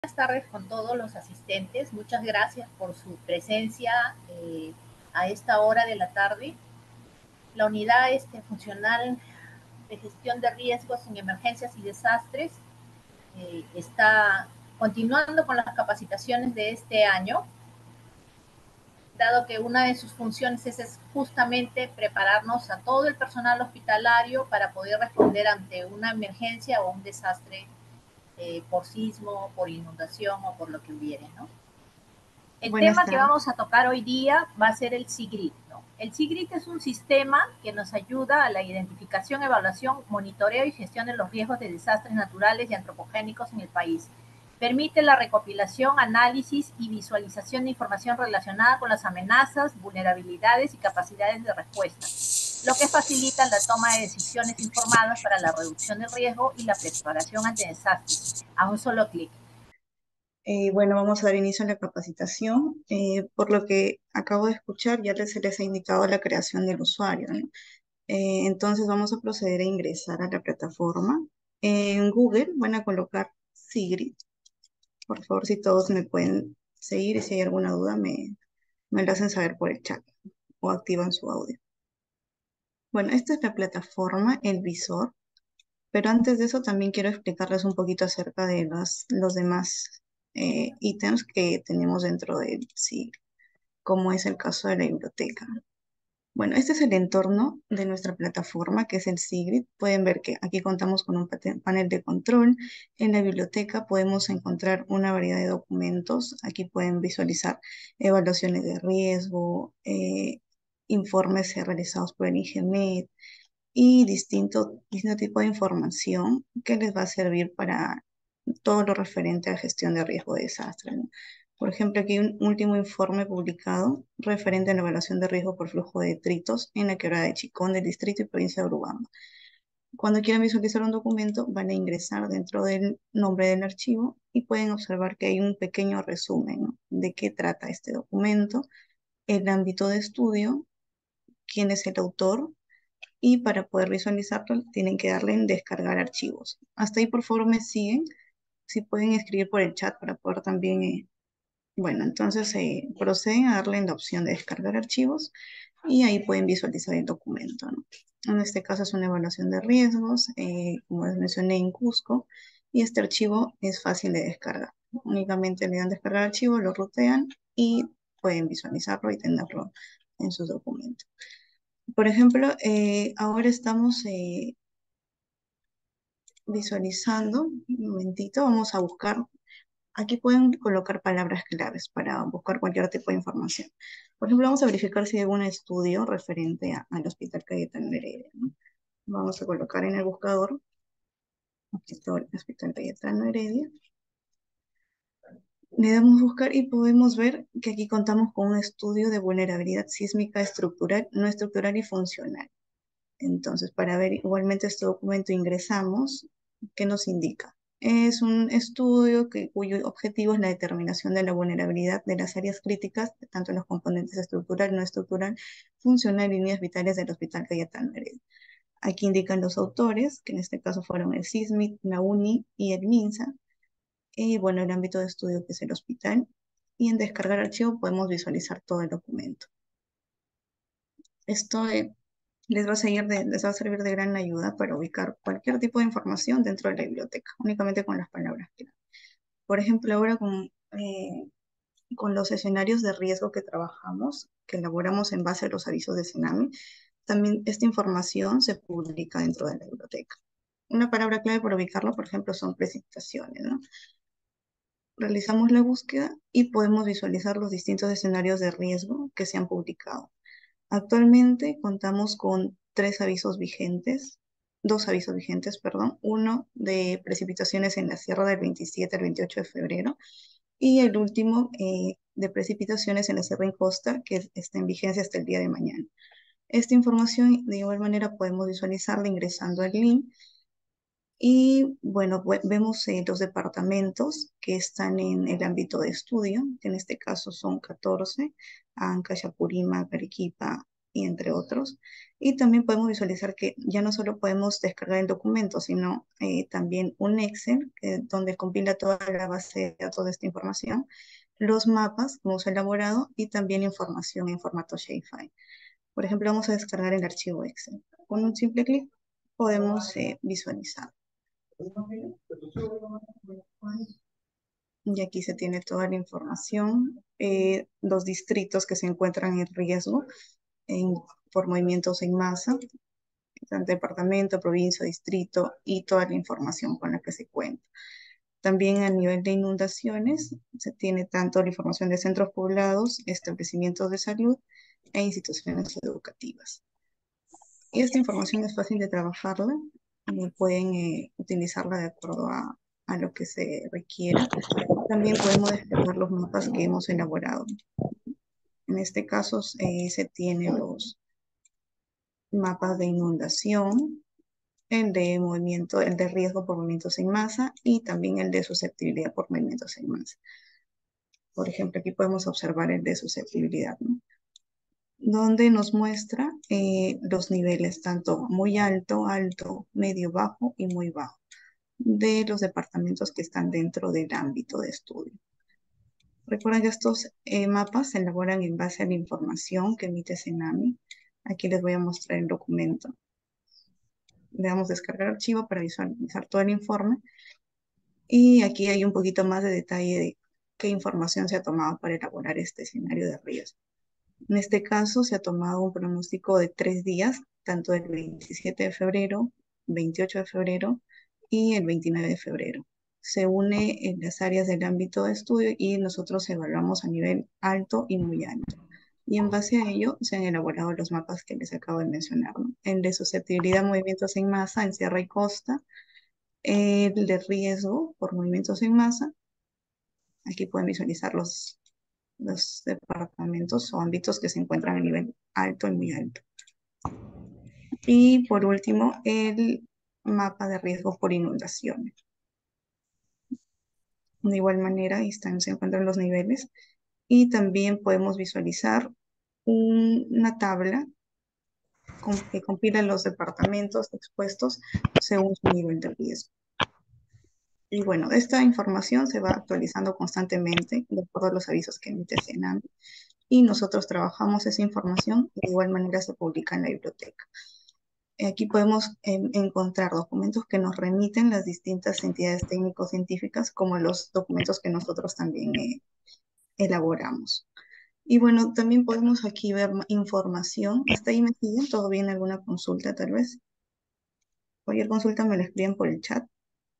Buenas tardes con todos los asistentes. Muchas gracias por su presencia a esta hora de la tarde. La unidad funcional de gestión de riesgos en emergencias y desastres está continuando con las capacitaciones de este año, dado que una de sus funciones es justamente prepararnos a todo el personal hospitalario para poder responder ante una emergencia o un desastre por sismo, por inundación o por lo que hubiere, ¿no? El Buenas tema que tardes. vamos a tocar hoy día va a ser el SIGRID, ¿no? El SIGRID es un sistema que nos ayuda a la identificación, evaluación, monitoreo y gestión de los riesgos de desastres naturales y antropogénicos en el país. Permite la recopilación, análisis y visualización de información relacionada con las amenazas, vulnerabilidades y capacidades de respuesta, lo que facilita la toma de decisiones informadas para la reducción del riesgo y la preparación ante desastres a un solo clic. Bueno, vamos a dar inicio a la capacitación. Por lo que acabo de escuchar, se les ha indicado la creación del usuario, ¿no? Entonces vamos a proceder a ingresar a la plataforma. En Google van a colocar Sigrid. Por favor, si todos me pueden seguir y si hay alguna duda me lo hacen saber por el chat o activan su audio. Bueno, esta es la plataforma, el visor. Pero antes de eso también quiero explicarles un poquito acerca de los demás ítems que tenemos dentro del SIG, como es el caso de la biblioteca. Bueno, este es el entorno de nuestra plataforma, que es el SIGRID. Pueden ver que aquí contamos con un panel de control. En la biblioteca podemos encontrar una variedad de documentos. Aquí pueden visualizar evaluaciones de riesgo, informes realizados por el INGEMET, y distinto tipo de información que les va a servir para todo lo referente a gestión de riesgo de desastre, ¿no? Por ejemplo, aquí hay un último informe publicado referente a la evaluación de riesgo por flujo de detritos en la quebrada de Chicón del distrito y provincia de Urubamba. Cuando quieran visualizar un documento, van a ingresar dentro del nombre del archivo y pueden observar que hay un pequeño resumen, ¿no?, de qué trata este documento, el ámbito de estudio, quién es el autor, y para poder visualizarlo tienen que darle en descargar archivos. Hasta ahí por favor me siguen. Si pueden escribir por el chat para poder también, bueno, entonces proceden a darle en la opción de descargar archivos y ahí pueden visualizar el documento, ¿no? En este caso es una evaluación de riesgos, como les mencioné, en Cusco, y este archivo es fácil de descargar. Únicamente le dan descargar archivo, lo rutean y pueden visualizarlo y tenerlo en sus documentos. Por ejemplo, ahora estamos visualizando, un momentito, vamos a buscar, aquí pueden colocar palabras claves para buscar cualquier tipo de información. Por ejemplo, vamos a verificar si hay algún estudio referente al Hospital Cayetano Heredia, ¿no? Vamos a colocar en el buscador, aquí está el Hospital Cayetano Heredia. Le damos buscar y podemos ver que aquí contamos con un estudio de vulnerabilidad sísmica estructural, no estructural y funcional. Entonces, para ver igualmente este documento ingresamos, ¿qué nos indica? Es un estudio cuyo objetivo es la determinación de la vulnerabilidad de las áreas críticas, tanto en los componentes estructural, no estructural, funcional y líneas vitales del Hospital Cayetano Heredia. Aquí indican los autores, que en este caso fueron el SISMIT, la UNI y el MINSA, y bueno, el ámbito de estudio que es el hospital, y en descargar archivo podemos visualizar todo el documento. Esto les va a servir de gran ayuda para ubicar cualquier tipo de información dentro de la biblioteca, únicamente con las palabras clave. Por ejemplo, ahora con los escenarios de riesgo que trabajamos, que elaboramos en base a los avisos de tsunami, también esta información se publica dentro de la biblioteca. Una palabra clave para ubicarlo, por ejemplo, son precipitaciones, ¿no? Realizamos la búsqueda y podemos visualizar los distintos escenarios de riesgo que se han publicado. Actualmente contamos con dos avisos vigentes, perdón, uno de precipitaciones en la sierra del 27 al 28 de febrero y el último de precipitaciones en la sierra en costa, que está en vigencia hasta el día de mañana. Esta información de igual manera podemos visualizarla ingresando al link y bueno, vemos los departamentos que están en el ámbito de estudio, que en este caso son 14: Ancash, Apurímac, Arequipa, y entre otros. Y también podemos visualizar que ya no solo podemos descargar el documento, sino también un Excel donde compila toda la base de datos de esta información, los mapas como se ha elaborado y también información en formato shapefile. Por ejemplo, vamos a descargar el archivo Excel. Con un simple clic podemos visualizar. Y aquí se tiene toda la información, los distritos que se encuentran en riesgo en, por movimientos en masa, tanto departamento, provincia, distrito y toda la información con la que se cuenta. También a nivel de inundaciones se tiene tanto la información de centros poblados, establecimientos de salud e instituciones educativas. Y esta información es fácil de trabajarla, pueden utilizarla de acuerdo a lo que se requiera. También podemos descargar los mapas que hemos elaborado. En este caso se tienen los mapas de inundación, el de movimiento, el de riesgo por movimientos en masa y también el de susceptibilidad por movimientos en masa. Por ejemplo, aquí podemos observar el de susceptibilidad, ¿no? Donde nos muestra los niveles, tanto muy alto, alto, medio, bajo y muy bajo, de los departamentos que están dentro del ámbito de estudio. Recuerden que estos mapas se elaboran en base a la información que emite Cenami. Aquí les voy a mostrar el documento. Le damos descargar archivo para visualizar todo el informe. Y aquí hay un poquito más de detalle de qué información se ha tomado para elaborar este escenario de riesgo. En este caso se ha tomado un pronóstico de 3 días, tanto el 27 de febrero, 28 de febrero y el 29 de febrero. Se une en las áreas del ámbito de estudio y nosotros evaluamos a nivel alto y muy alto. Y en base a ello se han elaborado los mapas que les acabo de mencionar, ¿no? El de susceptibilidad a movimientos en masa en sierra y costa, el de riesgo por movimientos en masa. Aquí pueden visualizar los departamentos o ámbitos que se encuentran a nivel alto y muy alto. Y por último, el mapa de riesgo por inundaciones. De igual manera, ahí se encuentran los niveles y también podemos visualizar una tabla que compila los departamentos expuestos según su nivel de riesgo. Y bueno, esta información se va actualizando constantemente de acuerdo a los avisos que emite Cenami y nosotros trabajamos esa información y de igual manera se publica en la biblioteca. Aquí podemos encontrar documentos que nos remiten las distintas entidades técnico-científicas como los documentos que nosotros también elaboramos. Y bueno, también podemos aquí ver información. ¿Hasta ahí me siguen? ¿Todo bien? ¿Alguna consulta tal vez? Cualquier consulta me la escriben por el chat.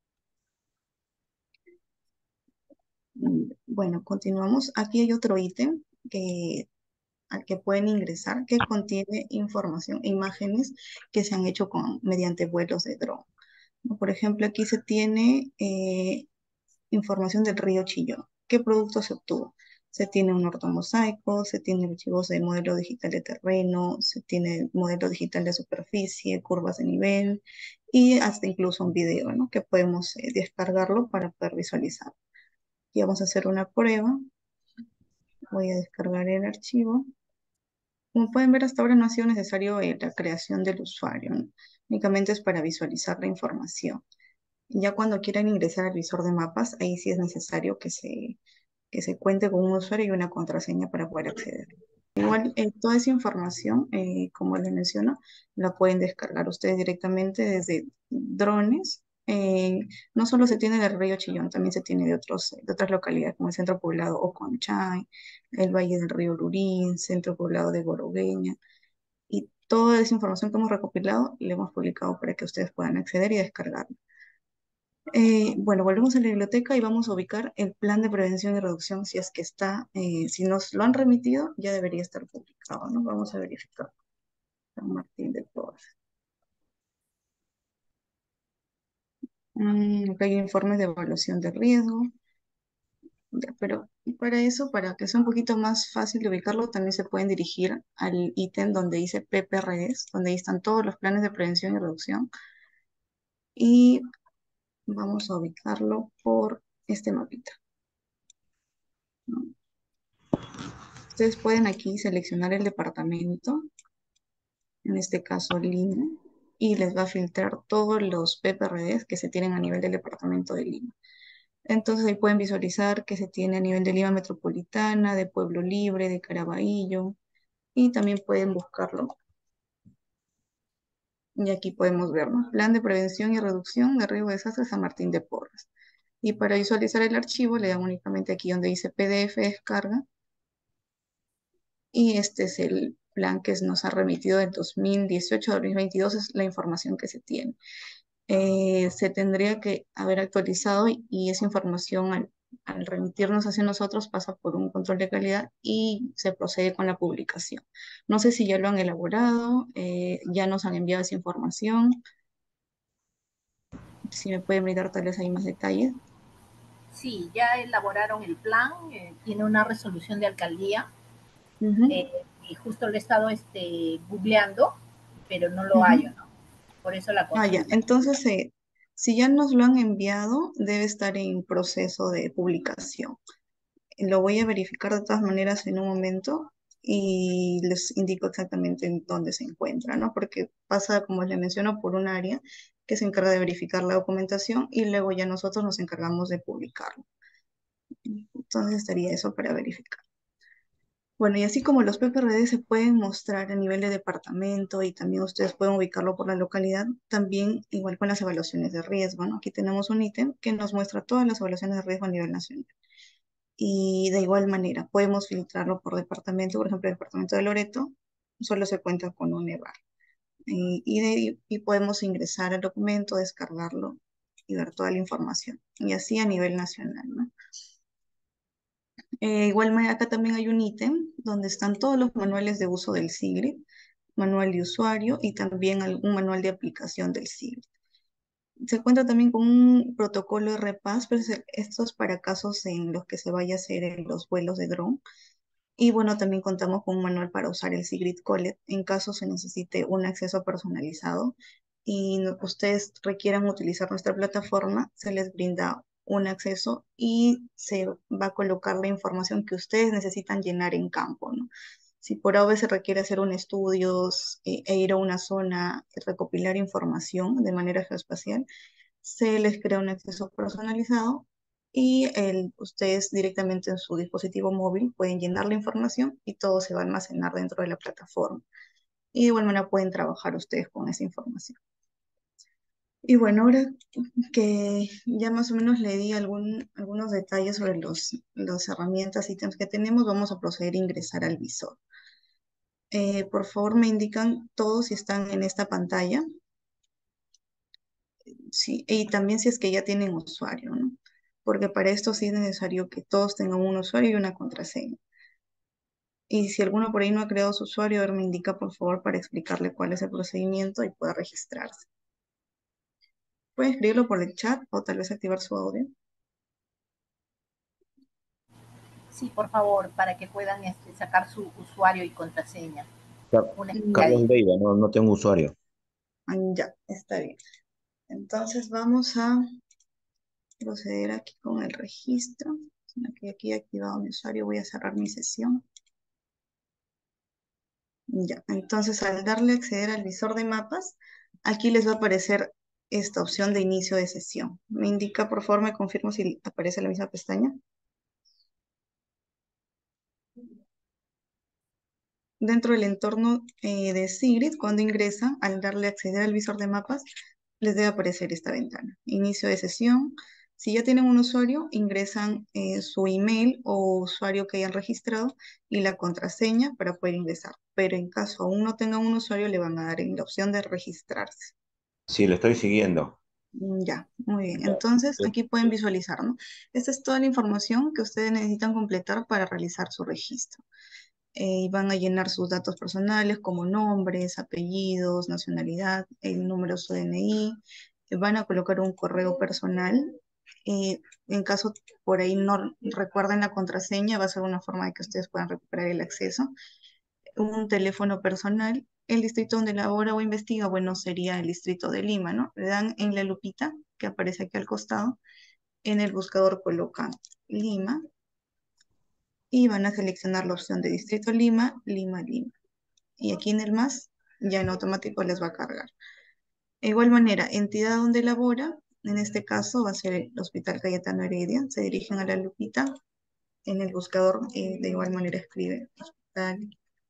Bueno, continuamos. Aquí hay otro ítem al que pueden ingresar que contiene información e imágenes que se han hecho mediante vuelos de dron. Por ejemplo, aquí se tiene información del río Chillón. ¿Qué producto se obtuvo? Se tiene un ortomosaico, se tiene archivos de modelo digital de terreno, se tiene modelo digital de superficie, curvas de nivel y hasta incluso un video, ¿no? Que podemos descargarlo para poder visualizar. Y vamos a hacer una prueba. Voy a descargar el archivo. Como pueden ver, hasta ahora no ha sido necesario la creación del usuario, ¿no? Únicamente es para visualizar la información. Ya cuando quieran ingresar al visor de mapas, ahí sí es necesario que se cuente con un usuario y una contraseña para poder acceder. Igual, toda esa información, como les menciono, la pueden descargar ustedes directamente desde drones. No solo se tiene del río Chillón, también se tiene de otras localidades como el Centro Poblado Oconchay, el Valle del Río Lurín, Centro Poblado de Gorobeña. Y toda esa información que hemos recopilado la hemos publicado para que ustedes puedan acceder y descargarla. Bueno, volvemos a la biblioteca y vamos a ubicar el plan de prevención y reducción si es que está, si nos lo han remitido, ya debería estar publicado, ¿no? Vamos a verificar. San Martín de Porres. Acá hay informes de evaluación de riesgo, pero para eso, para que sea un poquito más fácil de ubicarlo, también se pueden dirigir al ítem donde dice PPRs, donde ahí están todos los planes de prevención y reducción. Y vamos a ubicarlo por este mapita, ¿no? Ustedes pueden aquí seleccionar el departamento en este caso Lima, y les va a filtrar todos los PPRDs que se tienen a nivel del departamento de Lima. Entonces ahí pueden visualizar que se tiene a nivel de Lima Metropolitana, de Pueblo Libre, de Caraballo, y también pueden buscarlo. Y aquí podemos ver, ¿no? Plan de prevención y reducción de riesgo de desastres San Martín de Porres. Y para visualizar el archivo le dan únicamente aquí donde dice PDF, descarga, y este es el plan que nos ha remitido del 2018 a 2022, es la información que se tiene. Se tendría que haber actualizado y esa información al remitirnos hacia nosotros pasa por un control de calidad y se procede con la publicación. No sé si ya lo han elaborado, ya nos han enviado esa información, si me pueden brindar tal vez ahí más detalles. Sí, ya elaboraron el plan, tiene una resolución de alcaldía, Ujú, eh, y justo lo he estado googleando, pero no lo hallo, ujú. ¿no? Por eso la Ah, ya. consulta. Entonces, si ya nos lo han enviado, debe estar en proceso de publicación. Lo voy a verificar de todas maneras en un momento y les indico exactamente en dónde se encuentra, ¿no? Porque pasa, como les menciono, por un área que se encarga de verificar la documentación y luego ya nosotros nos encargamos de publicarlo. Entonces estaría eso para verificar. Bueno, y así como los PPRD se pueden mostrar a nivel de departamento y también ustedes pueden ubicarlo por la localidad, también igual con las evaluaciones de riesgo, ¿no? Aquí tenemos un ítem que nos muestra todas las evaluaciones de riesgo a nivel nacional. Y de igual manera, podemos filtrarlo por departamento, por ejemplo, el departamento de Loreto solo se cuenta con un EVAR. Y podemos ingresar al documento, descargarlo y ver toda la información. Y así a nivel nacional, ¿no? Igual acá también hay un ítem donde están todos los manuales de uso del SIGRID, manual de usuario y también un manual de aplicación del SIGRID. Se cuenta también con un protocolo RPAS, pero esto es para casos en los que se vaya a hacer en los vuelos de dron. Y bueno, también contamos con un manual para usar el Sigrid Collet en caso se necesite un acceso personalizado y ustedes requieran utilizar nuestra plataforma, se les brinda un acceso y se va a colocar la información que ustedes necesitan llenar en campo, ¿no? Si por A o B se requiere hacer un estudio e ir a una zona, recopilar información de manera geoespacial, se les crea un acceso personalizado y ustedes directamente en su dispositivo móvil pueden llenar la información y todo se va a almacenar dentro de la plataforma. Y de igual manera pueden trabajar ustedes con esa información. Y bueno, ahora que ya más o menos le di algunos detalles sobre las herramientas, ítems que tenemos, vamos a proceder a ingresar al visor. Por favor, me indican todos si están en esta pantalla. Sí, y también si es que ya tienen usuario, ¿no? Porque para esto sí es necesario que todos tengan un usuario y una contraseña. Y si alguno por ahí no ha creado su usuario, a ver, me indica por favor para explicarle cuál es el procedimiento y pueda registrarse. Puede escribirlo por el chat o tal vez activar su audio. Sí, por favor, para que puedan sacar su usuario y contraseña. Car- Una Carlos Ya, Leiva, no tengo usuario. ya, está bien. Entonces vamos a proceder aquí con el registro. Aquí he activado mi usuario, voy a cerrar mi sesión. Ya, entonces al darle a acceder al visor de mapas, aquí les va a aparecer esta opción de inicio de sesión. Me indica, por favor, me confirmo si aparece la misma pestaña. Dentro del entorno de Sigrid, cuando ingresan, al darle a acceder al visor de mapas, les debe aparecer esta ventana. Inicio de sesión. Si ya tienen un usuario, ingresan su email o usuario que hayan registrado y la contraseña para poder ingresar. Pero en caso aún no tengan un usuario, le van a dar en la opción de registrarse. Sí, lo estoy siguiendo. Ya, muy bien. Ya. Entonces, aquí pueden visualizar, ¿no? Esta es toda la información que ustedes necesitan completar para realizar su registro. Y van a llenar sus datos personales como nombres, apellidos, nacionalidad, el número de su DNI. Van a colocar un correo personal. En caso por ahí no recuerden la contraseña, va a ser una forma de que ustedes puedan recuperar el acceso. Un teléfono personal. El distrito donde labora o investiga, bueno, sería el distrito de Lima, ¿no? Le dan en la lupita que aparece aquí al costado. En el buscador colocan Lima y van a seleccionar la opción de Distrito Lima, Lima, Lima. Y aquí en el más ya en automático les va a cargar. De igual manera, entidad donde labora, en este caso va a ser el Hospital Cayetano Heredia, se dirigen a la lupita, en el buscador de igual manera escribe Hospital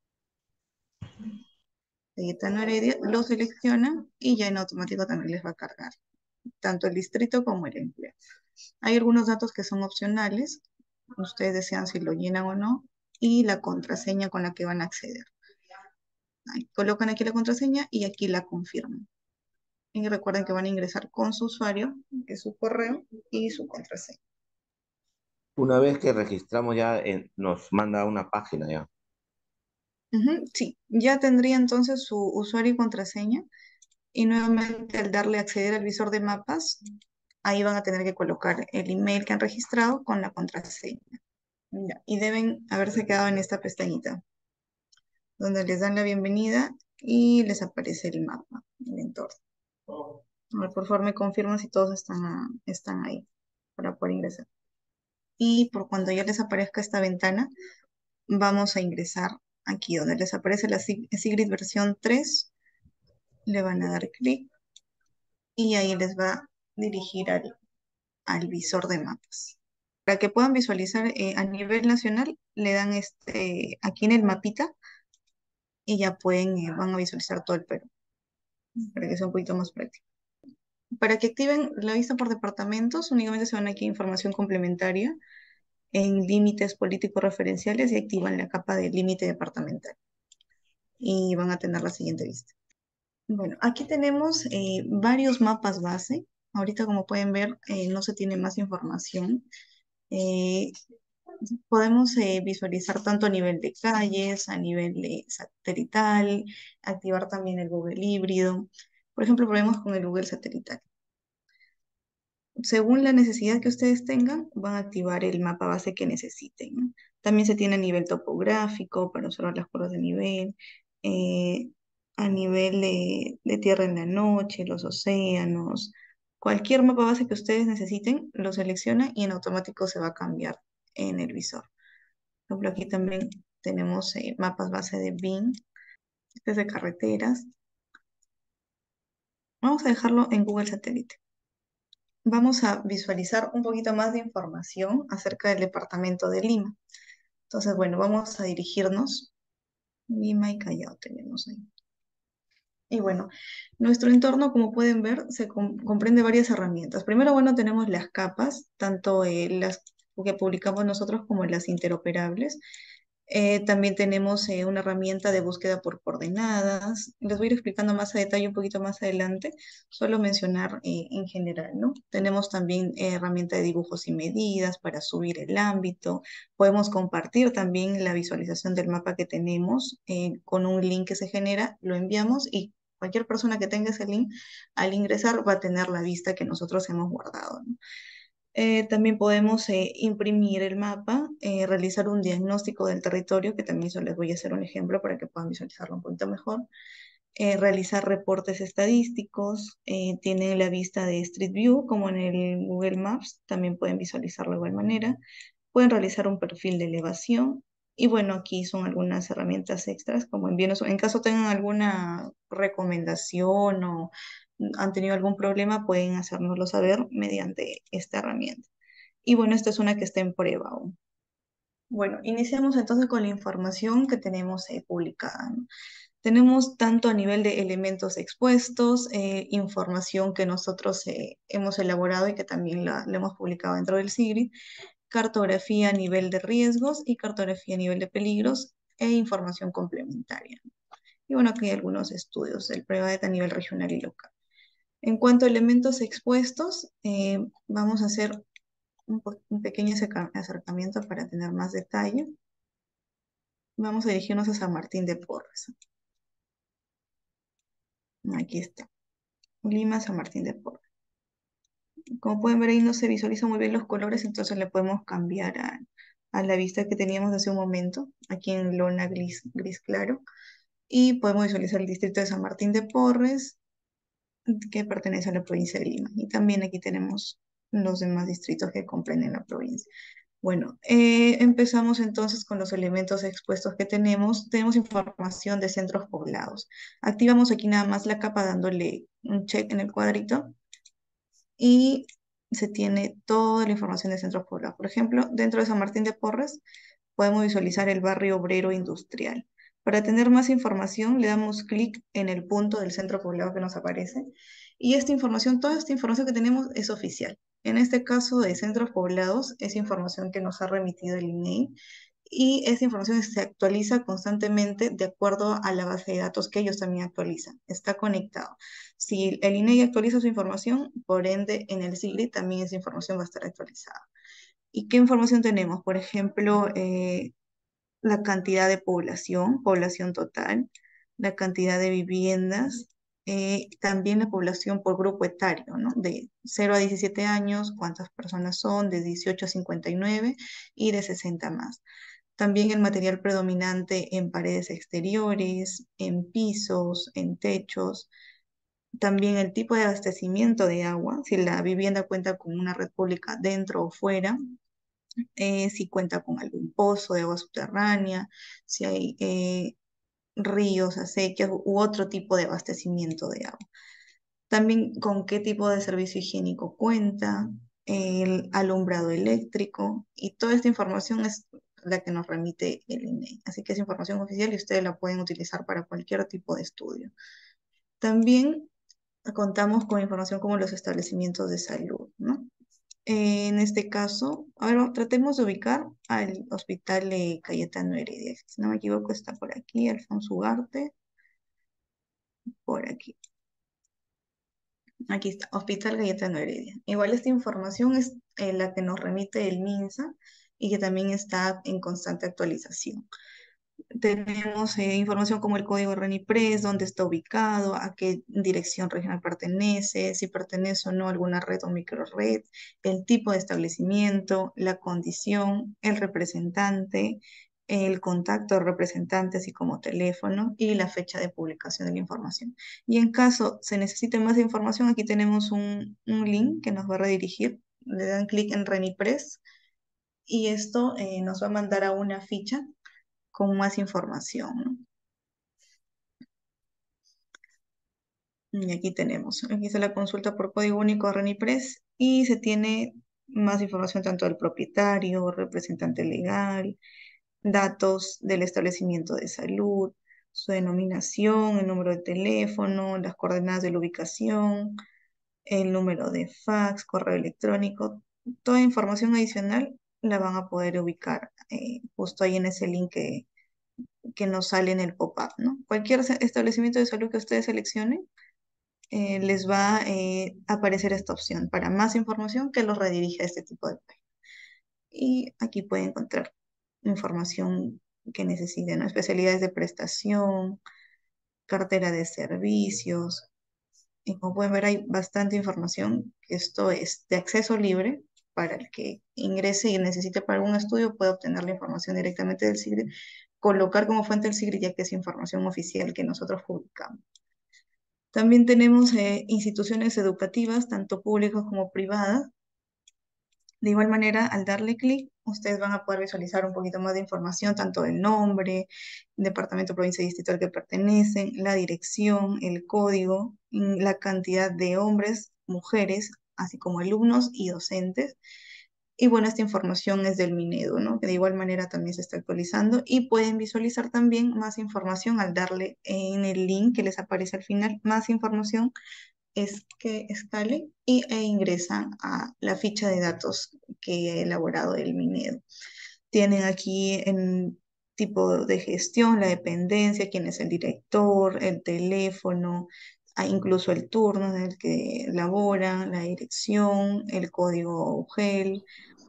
Cayetano Heredia, lo seleccionan y ya en automático también les va a cargar, tanto el distrito como el empleo. Hay algunos datos que son opcionales, ustedes desean si lo llenan o no, y la contraseña con la que van a acceder. Ahí, colocan aquí la contraseña y aquí la confirman. Y recuerden que van a ingresar con su usuario, que es su correo y su contraseña. Una vez que registramos ya nos manda una página ya. Sí, ya tendría entonces su usuario y contraseña. Y nuevamente al darle a acceder al visor de mapas, ahí van a tener que colocar el email que han registrado con la contraseña. Ya, y deben haberse quedado en esta pestañita, donde les dan la bienvenida y les aparece el mapa, el entorno. A ver, por favor me confirman si todos están ahí para poder ingresar. Y por cuando ya les aparezca esta ventana, vamos a ingresar aquí donde les aparece la Sigrid versión 3, le van a dar clic y ahí les va a dirigir al visor de mapas. Para que puedan visualizar a nivel nacional, le dan aquí en el mapita y ya van a visualizar todo el Perú, para que sea un poquito más práctico. Para que activen la vista por departamentos, únicamente se van aquí a información complementaria en límites políticos referenciales y activan la capa de límite departamental. Y van a tener la siguiente vista. Bueno, aquí tenemos varios mapas base. Ahorita, como pueden ver, no se tiene más información. Eh, Podemos visualizar tanto a nivel de calles, a nivel de satelital, activar también el Google híbrido. Por ejemplo, probemos con el Google satelital. Según la necesidad que ustedes tengan, van a activar el mapa base que necesiten, ¿no? También se tiene a nivel topográfico para observar las curvas de nivel, eh, a nivel de tierra en la noche, los océanos. Cualquier mapa base que ustedes necesiten, lo seleccionan y en automático se va a cambiar en el visor. Por ejemplo, aquí también tenemos mapas base de Bing, este es de carreteras. Vamos a dejarlo en Google Satélite. Vamos a visualizar un poquito más de información acerca del departamento de Lima. Entonces, bueno, vamos a dirigirnos. Lima y Callao tenemos ahí. Y bueno, nuestro entorno, como pueden ver, se comprende varias herramientas. Primero, bueno, tenemos las capas, tanto las que publicamos nosotros como las interoperables. También tenemos una herramienta de búsqueda por coordenadas. Les voy a ir explicando más a detalle un poquito más adelante, solo mencionar en general, ¿no? Tenemos también herramienta de dibujos y medidas para subir el ámbito. Podemos compartir también la visualización del mapa que tenemos con un link que se genera, lo enviamos y cualquier persona que tenga ese link, al ingresar va a tener la vista que nosotros hemos guardado, ¿no? También podemos imprimir el mapa, realizar un diagnóstico del territorio, que también eso les voy a hacer un ejemplo para que puedan visualizarlo un poquito mejor. Realizar reportes estadísticos, tienen la vista de Street View como en el Google Maps, también pueden visualizarlo de igual manera. Pueden realizar un perfil de elevación. Y bueno, aquí son algunas herramientas extras, como en caso tengan alguna recomendación o han tenido algún problema, pueden hacérnoslo saber mediante esta herramienta. Y bueno, esta es una que está en prueba aún. Bueno, iniciamos entonces con la información que tenemos publicada, ¿no? Tenemos tanto a nivel de elementos expuestos, información que nosotros hemos elaborado y que también la hemos publicado dentro del SIGRI, cartografía a nivel de riesgos y cartografía a nivel de peligros e información complementaria. Y bueno, aquí hay algunos estudios del PREVADET a nivel regional y local. En cuanto a elementos expuestos, vamos a hacer un pequeño acercamiento para tener más detalle. Vamos a dirigirnos a San Martín de Porres. Aquí está. Lima, San Martín de Porres. Como pueden ver ahí no se visualizan muy bien los colores, entonces le podemos cambiar a la vista que teníamos hace un momento, aquí en lona gris claro. Y podemos visualizar el distrito de San Martín de Porres, que pertenece a la provincia de Lima. Y también aquí tenemos los demás distritos que comprenden la provincia. Bueno, empezamos entonces con los elementos expuestos que tenemos. Tenemos información de centros poblados. Activamos aquí nada más la capa dándole un check en el cuadrito y se tiene toda la información de centros poblados. Por ejemplo, dentro de San Martín de Porres podemos visualizar el barrio obrero industrial. Para tener más información, le damos clic en el punto del centro poblado que nos aparece. Y esta información, toda esta información que tenemos es oficial. En este caso de centros poblados, es información que nos ha remitido el INEI y esa información se actualiza constantemente de acuerdo a la base de datos que ellos también actualizan. Está conectado. Si el INEI actualiza su información, por ende en el SIGRI también esa información va a estar actualizada. ¿Y qué información tenemos? Por ejemplo, la cantidad de población, población total, la cantidad de viviendas, también la población por grupo etario, ¿no? De 0 a 17 años, cuántas personas son, de 18 a 59 y de 60 más. También el material predominante en paredes exteriores, en pisos, en techos. También el tipo de abastecimiento de agua, si la vivienda cuenta con una red pública dentro o fuera, si cuenta con algún pozo de agua subterránea, si hay ríos, acequias u otro tipo de abastecimiento de agua. También con qué tipo de servicio higiénico cuenta, el alumbrado eléctrico, y toda esta información es la que nos remite el INEI. Así que es información oficial y ustedes la pueden utilizar para cualquier tipo de estudio. También contamos con información como los establecimientos de salud, ¿no? En este caso, ahora tratemos de ubicar al Hospital Cayetano Heredia. Si no me equivoco, está por aquí, Alfonso Ugarte, por aquí. Aquí está, Hospital Cayetano Heredia. Igual esta información es la que nos remite el MINSA y que también está en constante actualización. Tenemos información como el código RENIPRES, dónde está ubicado, a qué dirección regional pertenece, si pertenece o no a alguna red o microred, el tipo de establecimiento, la condición, el representante, el contacto del representante, así como teléfono y la fecha de publicación de la información. Y en caso se necesite más información, aquí tenemos un link que nos va a redirigir. Le dan clic en RENIPRES y esto nos va a mandar a una ficha con más información, ¿no? Y aquí tenemos, aquí está la consulta por código único RENIPRES y se tiene más información tanto del propietario, representante legal, datos del establecimiento de salud, su denominación, el número de teléfono, las coordenadas de la ubicación, el número de fax, correo electrónico, toda información adicional la van a poder ubicar justo ahí en ese link que nos sale en el pop-up, ¿no? Cualquier establecimiento de salud que ustedes seleccionen, les va a aparecer esta opción para más información que los redirige a este tipo de página. Y aquí pueden encontrar información que necesiten, ¿no? Especialidades de prestación, cartera de servicios. Y como pueden ver, hay bastante información. Esto es de acceso libre para el que ingrese y necesite para algún estudio, puede obtener la información directamente del SIGRE, colocar como fuente el SIGRE, ya que es información oficial que nosotros publicamos. También tenemos instituciones educativas, tanto públicas como privadas. De igual manera, al darle clic, ustedes van a poder visualizar un poquito más de información, tanto del nombre, departamento, provincia y distrito al que pertenecen, la dirección, el código, la cantidad de hombres, mujeres, así como alumnos y docentes. Y bueno, esta información es del Minedu, ¿no? Que de igual manera también se está actualizando y pueden visualizar también más información al darle en el link que les aparece al final, más información es que escalen e ingresan a la ficha de datos que ha elaborado el Minedu. Tienen aquí en tipo de gestión, la dependencia, quién es el director, el teléfono, incluso el turno en el que laboran, la dirección, el código UGEL,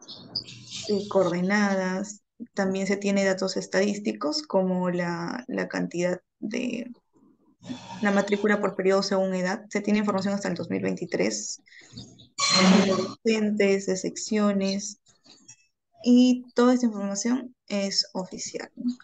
coordenadas. También se tiene datos estadísticos como la cantidad de la matrícula por periodo según edad. Se tiene información hasta el 2023 de docentes, de secciones, y toda esta información es oficial, ¿no?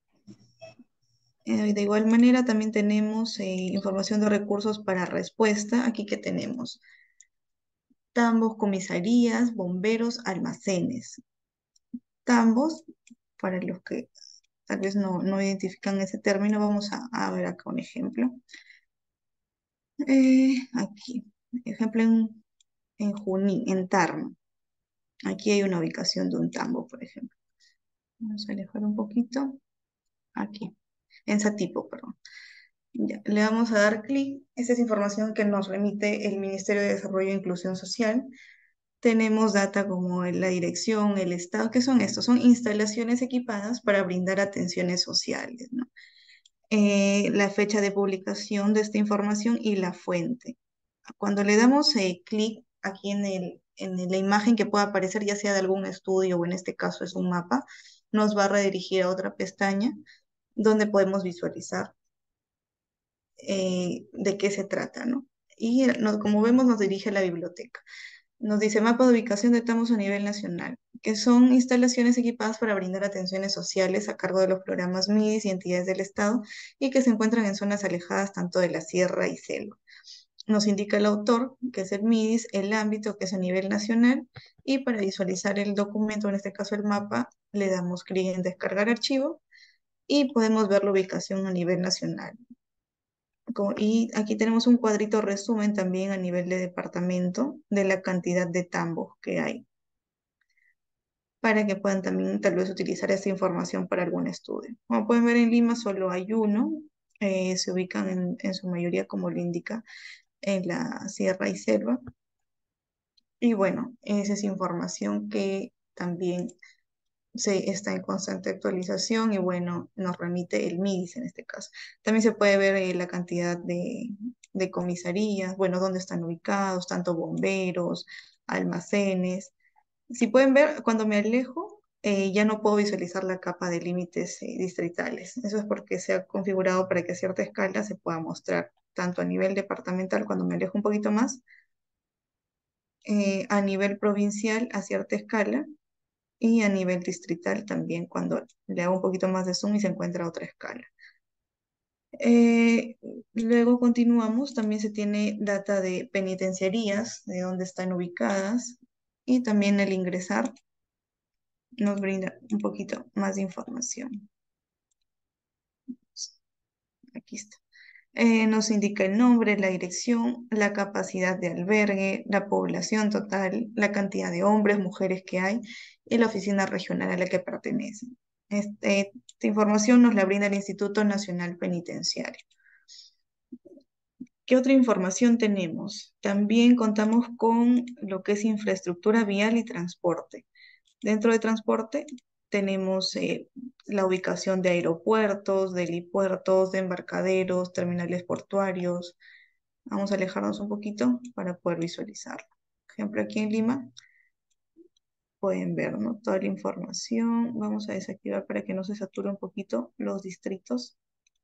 De igual manera, también tenemos información de recursos para respuesta. Aquí que tenemos tambos, comisarías, bomberos, almacenes. tambos, para los que tal vez no identifican ese término, vamos a ver acá un ejemplo. Aquí, ejemplo en Junín, en Tarma. Aquí hay una ubicación de un tambo, por ejemplo. Vamos a alejar un poquito. Aquí, en Satipo, perdón. Ya, le vamos a dar clic. Esta es información que nos remite el Ministerio de Desarrollo e Inclusión Social. Tenemos data como la dirección, el estado. ¿Qué son estos? Son instalaciones equipadas para brindar atenciones sociales, ¿no? La fecha de publicación de esta información y la fuente. Cuando le damos clic aquí en la imagen que pueda aparecer, ya sea de algún estudio o en este caso es un mapa, nos va a redirigir a otra pestaña donde podemos visualizar de qué se trata, ¿no? Y como vemos nos dirige a la biblioteca. Nos dice mapa de ubicación de tambos a nivel nacional, que son instalaciones equipadas para brindar atenciones sociales a cargo de los programas MIDIS y entidades del Estado y que se encuentran en zonas alejadas tanto de la sierra y selva. Nos indica el autor, que es el MIDIS, el ámbito, que es a nivel nacional, y para visualizar el documento, en este caso el mapa, le damos clic en descargar archivo y podemos ver la ubicación a nivel nacional. Y aquí tenemos un cuadrito resumen también a nivel de departamento de la cantidad de tambos que hay, para que puedan también tal vez utilizar esta información para algún estudio. Como pueden ver en Lima solo hay uno, se ubican en su mayoría como lo indica en la sierra y selva. Y bueno, esa es información que también se está en constante actualización y bueno, nos remite el MIDIS en este caso. También se puede ver la cantidad de comisarías, bueno, dónde están ubicados, tanto bomberos, almacenes. Si pueden ver, cuando me alejo, ya no puedo visualizar la capa de límites distritales. Eso es porque se ha configurado para que a cierta escala se pueda mostrar, tanto a nivel departamental, cuando me alejo un poquito más, a nivel provincial a cierta escala y a nivel distrital también cuando le hago un poquito más de zoom y se encuentra a otra escala. Eh, Luego continuamos, también se tiene data de penitenciarías, de dónde están ubicadas y también el ingresar nos brinda un poquito más de información. Aquí está. Nos indica el nombre, la dirección, la capacidad de albergue, la población total, la cantidad de hombres, mujeres que hay y la oficina regional a la que pertenecen. Esta información nos la brinda el Instituto Nacional Penitenciario. ¿Qué otra información tenemos? También contamos con lo que es infraestructura vial y transporte. Dentro de transporte tenemos la ubicación de aeropuertos, de helipuertos, de embarcaderos, terminales portuarios. Vamos a alejarnos un poquito para poder visualizarlo. Por ejemplo, aquí en Lima pueden ver, ¿no?, toda la información. Vamos a desactivar para que no se sature un poquito los distritos.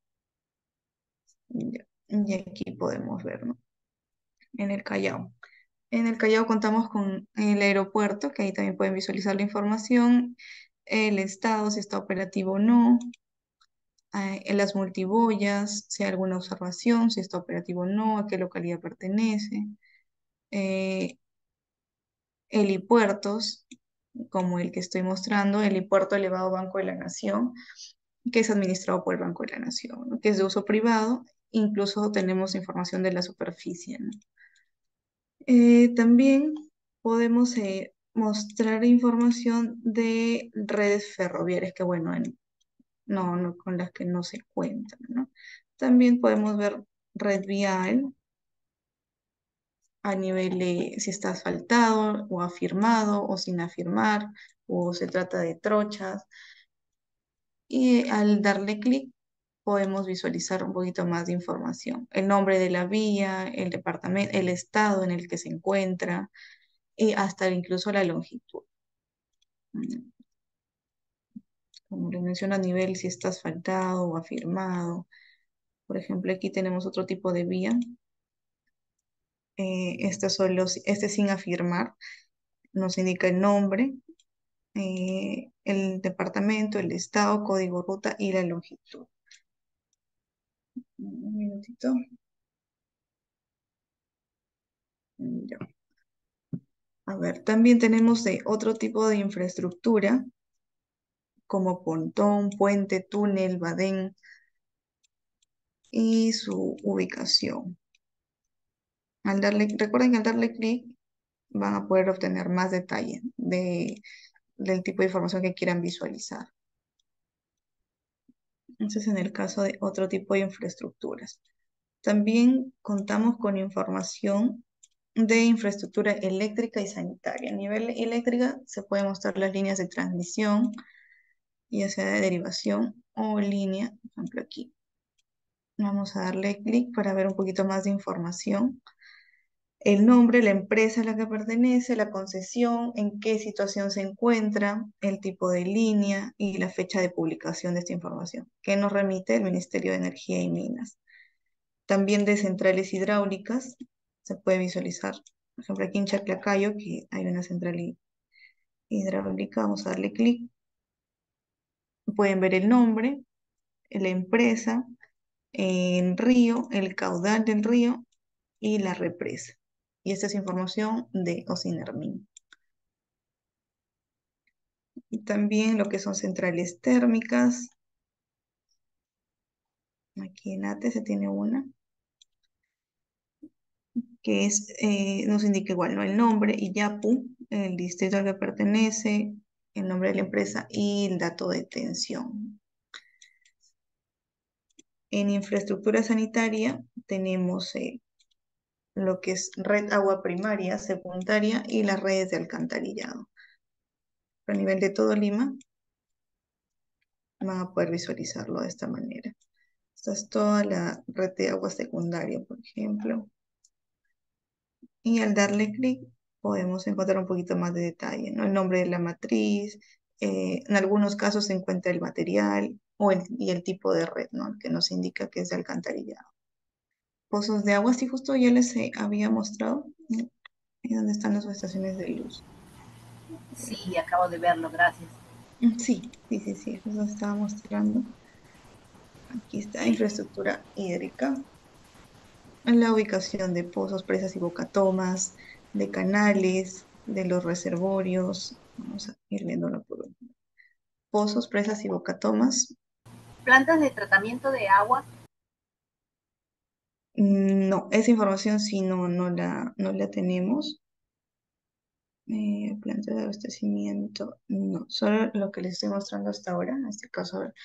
Ya. Y aquí podemos ver, ¿no?, en el Callao. En el Callao contamos con el aeropuerto, que ahí también pueden visualizar la información, el estado, si está operativo o no, en las multiboyas, si hay alguna observación, si está operativo o no, a qué localidad pertenece, eh, helipuertos, como el que estoy mostrando, el helipuerto elevado Banco de la Nación, que es administrado por el Banco de la Nación, ¿no?, que es de uso privado, incluso tenemos información de la superficie, ¿no? También podemos mostrar información de redes ferroviarias, que bueno, no, con las que no se cuentan, ¿no? También podemos ver red vial a nivel de si está asfaltado o afirmado o sin afirmar, o se trata de trochas. Y al darle clic podemos visualizar un poquito más de información. El nombre de la vía, el departamento, el estado en el que se encuentra, y hasta incluso la longitud. Como les menciono, a nivel si está asfaltado o afirmado. Por ejemplo, aquí tenemos otro tipo de vía. Este sin afirmar. Nos indica el nombre, el departamento, el estado, código ruta y la longitud. Un minutito. Ya. A ver, también tenemos otro tipo de infraestructura como pontón, puente, túnel, badén y su ubicación. Recuerden que al darle clic van a poder obtener más detalle del tipo de información que quieran visualizar. Entonces, en el caso de otro tipo de infraestructuras. También contamos con información de infraestructura eléctrica y sanitaria. A nivel eléctrica se pueden mostrar las líneas de transmisión, ya sea de derivación o línea, por ejemplo aquí. Vamos a darle clic para ver un poquito más de información. El nombre, la empresa a la que pertenece, la concesión, en qué situación se encuentra, el tipo de línea y la fecha de publicación de esta información, que nos remite el Ministerio de Energía y Minas. También de centrales hidráulicas se puede visualizar, por ejemplo aquí en Chaclacayo, que hay una central hidráulica, vamos a darle clic. Pueden ver el nombre, la empresa, el río, el caudal del río y la represa. Y esta es información de Ocinermin. Y también lo que son centrales térmicas. Aquí en ATE se tiene una, que nos indica igual, ¿no? El nombre, IYAPU, el distrito al que pertenece, el nombre de la empresa y el dato de tensión. En infraestructura sanitaria tenemos lo que es red agua primaria, secundaria y las redes de alcantarillado. A nivel de todo Lima, van a poder visualizarlo de esta manera. Esta es toda la red de agua secundaria, por ejemplo. Y al darle clic podemos encontrar un poquito más de detalle, ¿no? El nombre de la matriz, en algunos casos se encuentra el material y el tipo de red, ¿no? Que nos indica que es de alcantarillado. Pozos de agua, sí, justo ya les había mostrado, ¿no? Y dónde están las estaciones de luz. Sí, acabo de verlo, gracias. Sí, sí, sí, sí, eso estaba mostrando. Aquí está infraestructura hídrica, la ubicación de pozos, presas y bocatomas, de canales, de los reservorios. Vamos a ir viéndolo por uno. Pozos, presas y bocatomas. Plantas de tratamiento de agua. No, esa información sí no la tenemos. Plantas de abastecimiento, no, solo lo que les estoy mostrando hasta ahora, en este caso, a ver,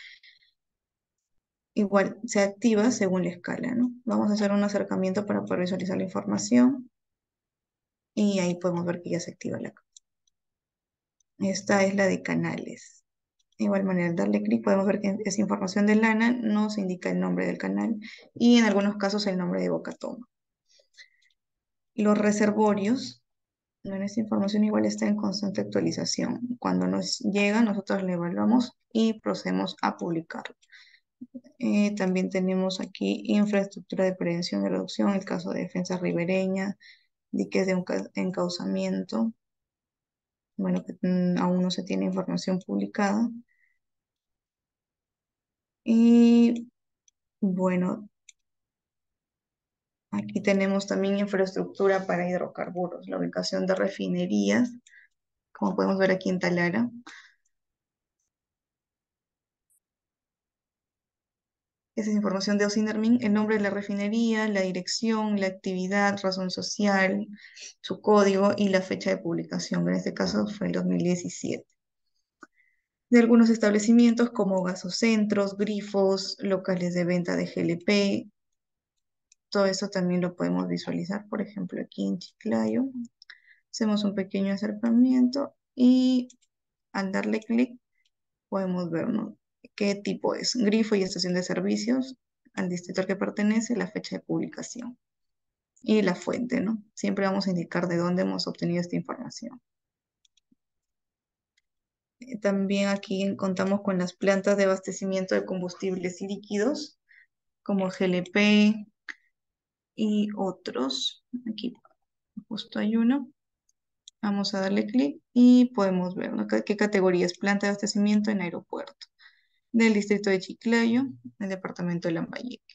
igual se activa según la escala, ¿no? Vamos a hacer un acercamiento para poder visualizar la información y ahí podemos ver que ya se activa la. Esta es la de canales. De igual manera, al darle clic podemos ver que esa información de lana nos indica el nombre del canal y en algunos casos el nombre de bocatoma. Los reservorios, bueno, esta información igual está en constante actualización. Cuando nos llega, nosotros la evaluamos y procedemos a publicarlo. También tenemos aquí infraestructura de prevención y reducción, el caso de defensa ribereña, diques de encauzamiento. Bueno, que aún no se tiene información publicada. Y bueno, aquí tenemos también infraestructura para hidrocarburos, la ubicación de refinerías, como podemos ver aquí en Talara. Esa es información de Ocinermin, el nombre de la refinería, la dirección, la actividad, razón social, su código y la fecha de publicación, que en este caso fue el 2017. De algunos establecimientos como gasocentros, grifos, locales de venta de GLP, todo eso también lo podemos visualizar, por ejemplo, aquí en Chiclayo. Hacemos un pequeño acercamiento y al darle clic podemos ver, ¿no? Qué tipo es. Grifo y estación de servicios, al distrito al que pertenece, la fecha de publicación y la fuente, ¿no? Siempre vamos a indicar de dónde hemos obtenido esta información. También aquí contamos con las plantas de abastecimiento de combustibles líquidos, como GLP y otros. Aquí justo hay uno. Vamos a darle clic y podemos ver, ¿no? qué categoría es planta de abastecimiento en aeropuerto del distrito de Chiclayo, el departamento de Lambayeque.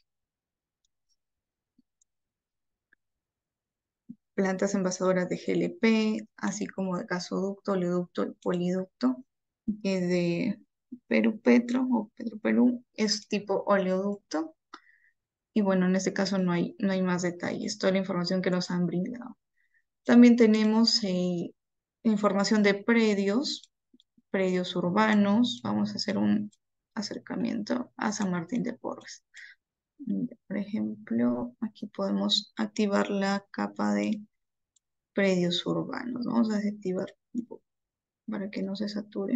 Plantas envasadoras de GLP, así como de gasoducto, oleoducto y poliducto, que es de Perú Petro o Petro Perú es tipo oleoducto. Y bueno, en este caso no hay más detalles, toda la información que nos han brindado. También tenemos información de predios urbanos. Vamos a hacer un acercamiento a San Martín de Porres. Por ejemplo, aquí podemos activar la capa de predios urbanos. Vamos a desactivar un poco para que no se sature.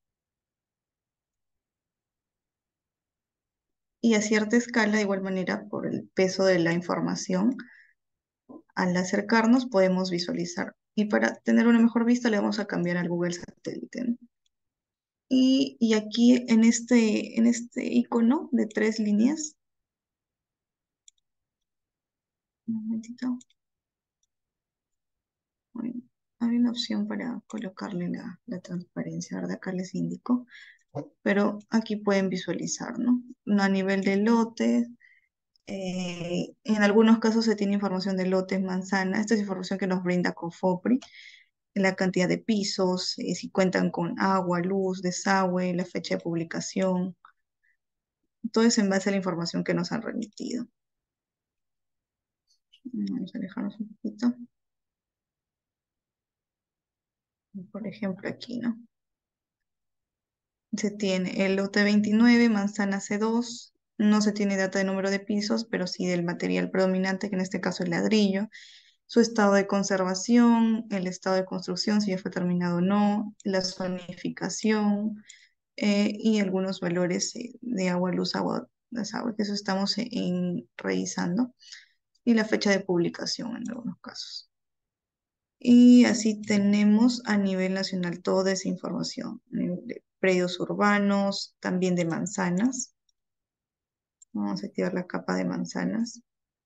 Y a cierta escala, de igual manera, por el peso de la información, al acercarnos podemos visualizar. Y para tener una mejor vista le vamos a cambiar al Google Satélite, ¿no? Y aquí en este icono de 3 líneas, un momentito, bueno, hay una opción para colocarle la transparencia, ¿verdad? Acá les indico, pero aquí pueden visualizar, ¿no? A nivel de lotes, en algunos casos se tiene información de lotes, manzanas. Esta es información que nos brinda Cofopri, la cantidad de pisos, si cuentan con agua, luz, desagüe, la fecha de publicación. Todo es en base a la información que nos han remitido. Vamos a alejarnos un poquito. Por ejemplo, aquí, ¿no? Se tiene el lote 29, manzana C2. No se tiene data de número de pisos, pero sí del material predominante, que en este caso es ladrillo. Su estado de conservación, el estado de construcción, si ya fue terminado o no, la zonificación, y algunos valores de agua, luz, agua, desagüe, que eso estamos revisando, y la fecha de publicación en algunos casos. Y así tenemos a nivel nacional toda esa información, a nivel de predios urbanos, también de manzanas. Vamos a activar la capa de manzanas.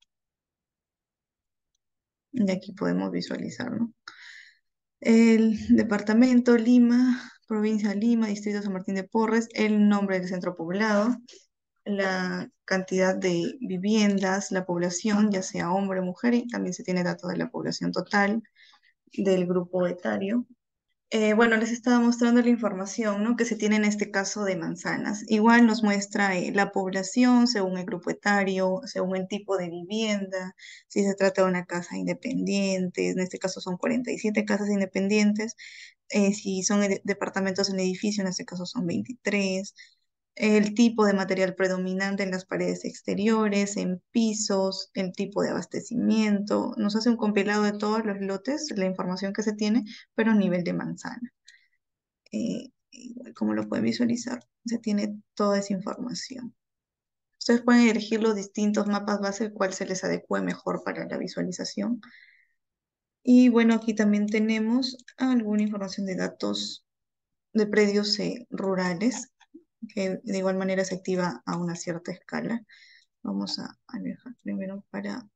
Y aquí podemos visualizar, ¿no? El departamento Lima, provincia Lima, distrito San Martín de Porres, el nombre del centro poblado, la cantidad de viviendas, la población, ya sea hombre o mujer, y también se tiene datos de la población total, del grupo etario. Bueno, les estaba mostrando la información, ¿no?, que se tiene en este caso de manzanas. Igual nos muestra la población según el grupo etario, según el tipo de vivienda, si se trata de una casa independiente, en este caso son 47 casas independientes, si son departamentos en edificio, en este caso son 23, el tipo de material predominante en las paredes exteriores, en pisos, el tipo de abastecimiento. Nos hace un compilado de todos los lotes, la información que se tiene, pero a nivel de manzana. Igual como lo pueden visualizar, se tiene toda esa información. Ustedes pueden elegir los distintos mapas base, el cual se les adecue mejor para la visualización. Y bueno, aquí también tenemos alguna información de datos de predios rurales, que de igual manera se activa a una cierta escala. Vamos a alejar primero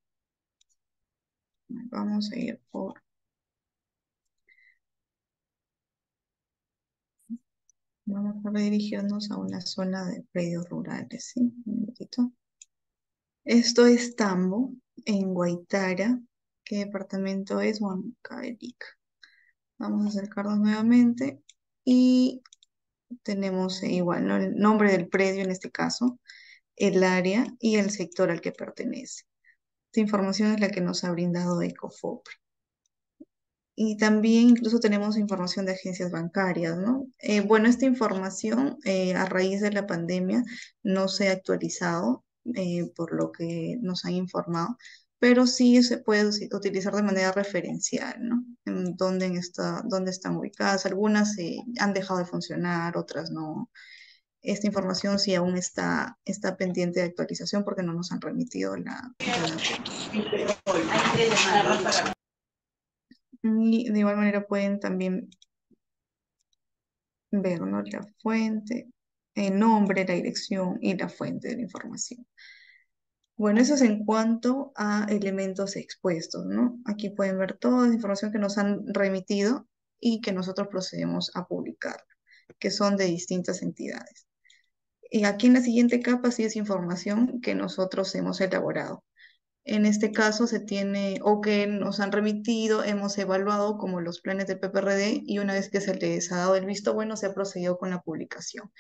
vamos a ir vamos a redirigirnos a una zona de predios rurales, ¿sí? Un minutito. Esto es Tambo, en Guaitara. ¿Qué departamento es? Huancavelica. Vamos a acercarnos nuevamente y tenemos igual, ¿no?, el nombre del predio en este caso, el área y el sector al que pertenece. Esta información es la que nos ha brindado Ecofopri. Y también incluso tenemos información de agencias bancarias, ¿no? Bueno, esta información a raíz de la pandemia no se ha actualizado, por lo que nos han informado, pero sí se puede utilizar de manera referencial, ¿no? En dónde están ubicadas. Algunas han dejado de funcionar, otras no. Esta información sí aún está pendiente de actualización porque no nos han remitido la data. Y de igual manera pueden también ver, ¿no?, la fuente, el nombre, la dirección y la fuente de la información. Bueno, eso es en cuanto a elementos expuestos, ¿no? Aquí pueden ver toda la información que nos han remitido y que nosotros procedemos a publicar, que son de distintas entidades. Y aquí en la siguiente capa sí es información que nosotros hemos elaborado. En este caso se tiene, o que nos han remitido, hemos evaluado como los planes de PPRD, y una vez que se les ha dado el visto bueno, se ha procedido con la publicación.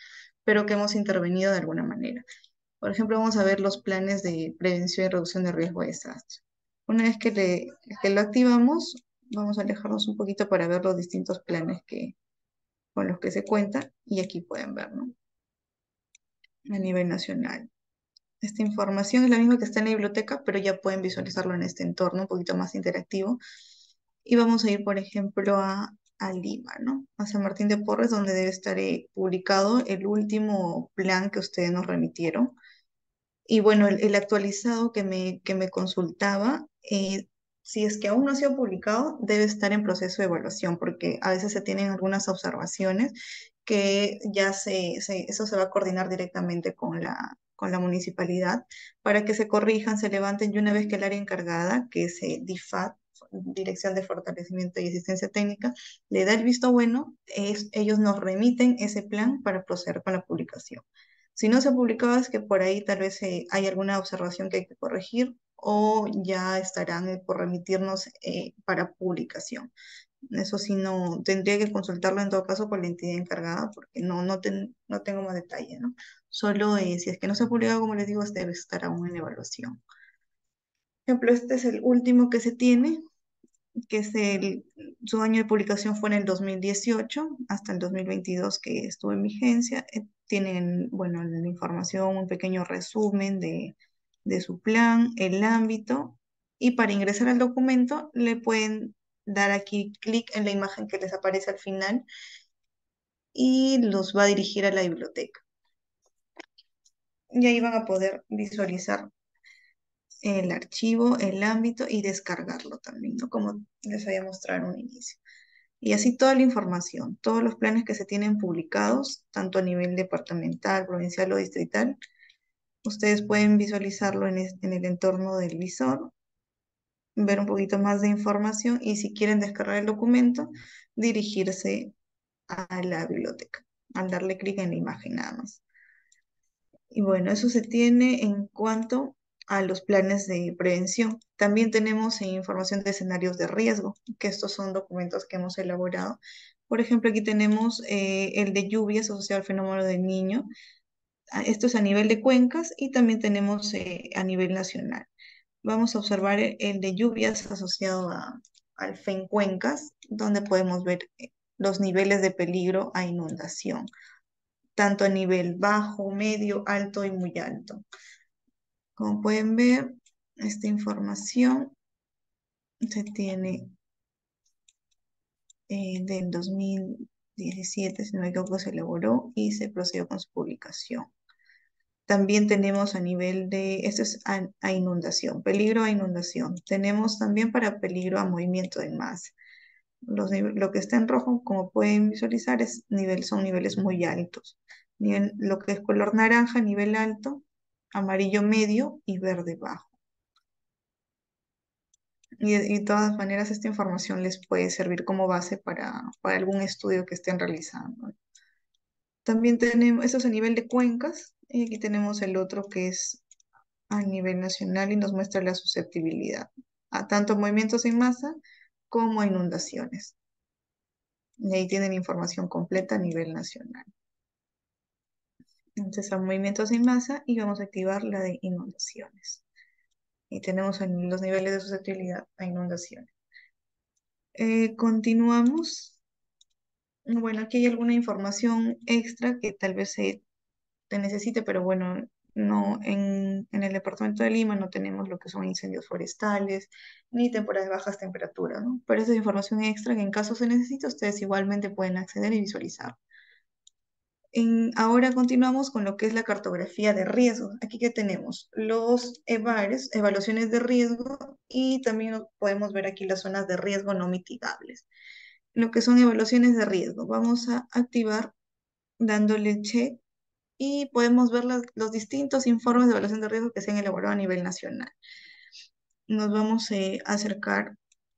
pero que hemos intervenido de alguna manera. Por ejemplo, vamos a ver los planes de prevención y reducción de riesgo de desastre. Una vez que lo activamos, vamos a alejarnos un poquito para ver los distintos planes con los que se cuenta, y aquí pueden ver, ¿no? A nivel nacional. Esta información es la misma que está en la biblioteca, pero ya pueden visualizarlo en este entorno un poquito más interactivo. Y vamos a ir, por ejemplo, a Lima, ¿no? A San Martín de Porres, donde debe estar publicado el último plan que ustedes nos remitieron. Y bueno, el actualizado que me consultaba, si es que aún no se ha publicado, debe estar en proceso de evaluación, porque a veces se tienen algunas observaciones que ya eso se va a coordinar directamente con la municipalidad para que se corrijan, se levanten, y una vez que el área encargada, que es DIFAT, Dirección de Fortalecimiento y Asistencia Técnica, le da el visto bueno, ellos nos remiten ese plan para proceder con la publicación. Si no se ha publicado es que por ahí tal vez hay alguna observación que hay que corregir, o ya estarán por remitirnos para publicación. Eso sí, no tendría que consultarlo en todo caso con la entidad encargada, porque no tengo más detalle, ¿no? Solo si es que no se ha publicado, como les digo, debe estar aún en evaluación. Por ejemplo, este es el último que se tiene, que es su año de publicación fue en el 2018 hasta el 2022 que estuvo en vigencia. Tienen, bueno, la información, un pequeño resumen de su plan, el ámbito, y para ingresar al documento le pueden dar aquí clic en la imagen que les aparece al final y los va a dirigir a la biblioteca. Y ahí van a poder visualizar el archivo, el ámbito y descargarlo también, ¿no? Como les había mostrado en un inicio. Y así toda la información, todos los planes que se tienen publicados, tanto a nivel departamental, provincial o distrital, ustedes pueden visualizarlo en el entorno del visor, ver un poquito más de información, y si quieren descargar el documento, dirigirse a la biblioteca, al darle clic en la imagen nada más. Y bueno, eso se tiene en cuanto a los planes de prevención. También tenemos información de escenarios de riesgo, que estos son documentos que hemos elaborado. Por ejemplo, aquí tenemos el de lluvias asociado al fenómeno del Niño. Esto es a nivel de cuencas, y también tenemos a nivel nacional. Vamos a observar el de lluvias asociado al FEN Cuencas, donde podemos ver los niveles de peligro a inundación, tanto a nivel bajo, medio, alto y muy alto. Como pueden ver, esta información se tiene del 2017, si no me equivoco, se elaboró y se procedió con su publicación. También tenemos a nivel de, esto es a inundación, peligro a inundación. Tenemos también para peligro a movimiento de masa. Lo que está en rojo, como pueden visualizar, son niveles muy altos. Lo que es color naranja, nivel alto, amarillo medio y verde bajo. Y de todas maneras, esta información les puede servir como base para algún estudio que estén realizando. También tenemos, esto es a nivel de cuencas, y aquí tenemos el otro que es a nivel nacional y nos muestra la susceptibilidad a tanto movimientos en masa como a inundaciones. Y ahí tienen información completa a nivel nacional. Entonces, a movimientos en masa, y vamos a activar la de inundaciones. Y tenemos los niveles de susceptibilidad a inundaciones. Continuamos. Bueno, aquí hay alguna información extra que tal vez te necesite, pero bueno, no, en el departamento de Lima no tenemos lo que son incendios forestales ni temporadas de bajas temperaturas, ¿no? Pero esa es información extra que en caso se necesite, ustedes igualmente pueden acceder y visualizar. Ahora continuamos con lo que es la cartografía de riesgos. Aquí que tenemos los EVARES, evaluaciones de riesgo, y también podemos ver aquí las zonas de riesgo no mitigables. Lo que son evaluaciones de riesgo, vamos a activar dándole check, y podemos ver los distintos informes de evaluación de riesgo que se han elaborado a nivel nacional. Nos vamos a acercar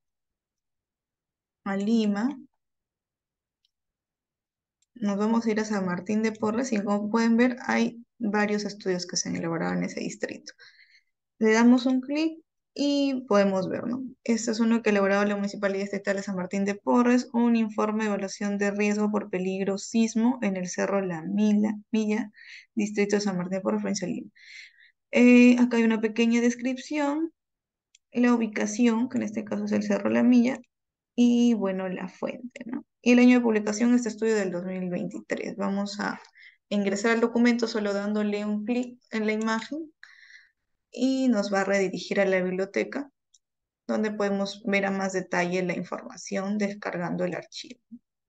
a Lima. Nos vamos a ir a San Martín de Porres, y como pueden ver, hay varios estudios que se han elaborado en ese distrito. Le damos un clic Y podemos ver, ¿no? Este es uno que ha elaborado la Municipalidad Estatal de San Martín de Porres, un informe de evaluación de riesgo por peligro sismo en el Cerro La Milla, distrito de San Martín de Porres, provincia de Lima. Acá hay una pequeña descripción, la ubicación, que en este caso es el Cerro La Milla, y bueno, la fuente, ¿no? Y el año de publicación, este estudio del 2023. Vamos a ingresar al documento solo dándole un clic en la imagen y nos va a redirigir a la biblioteca, donde podemos ver a más detalle la información descargando el archivo.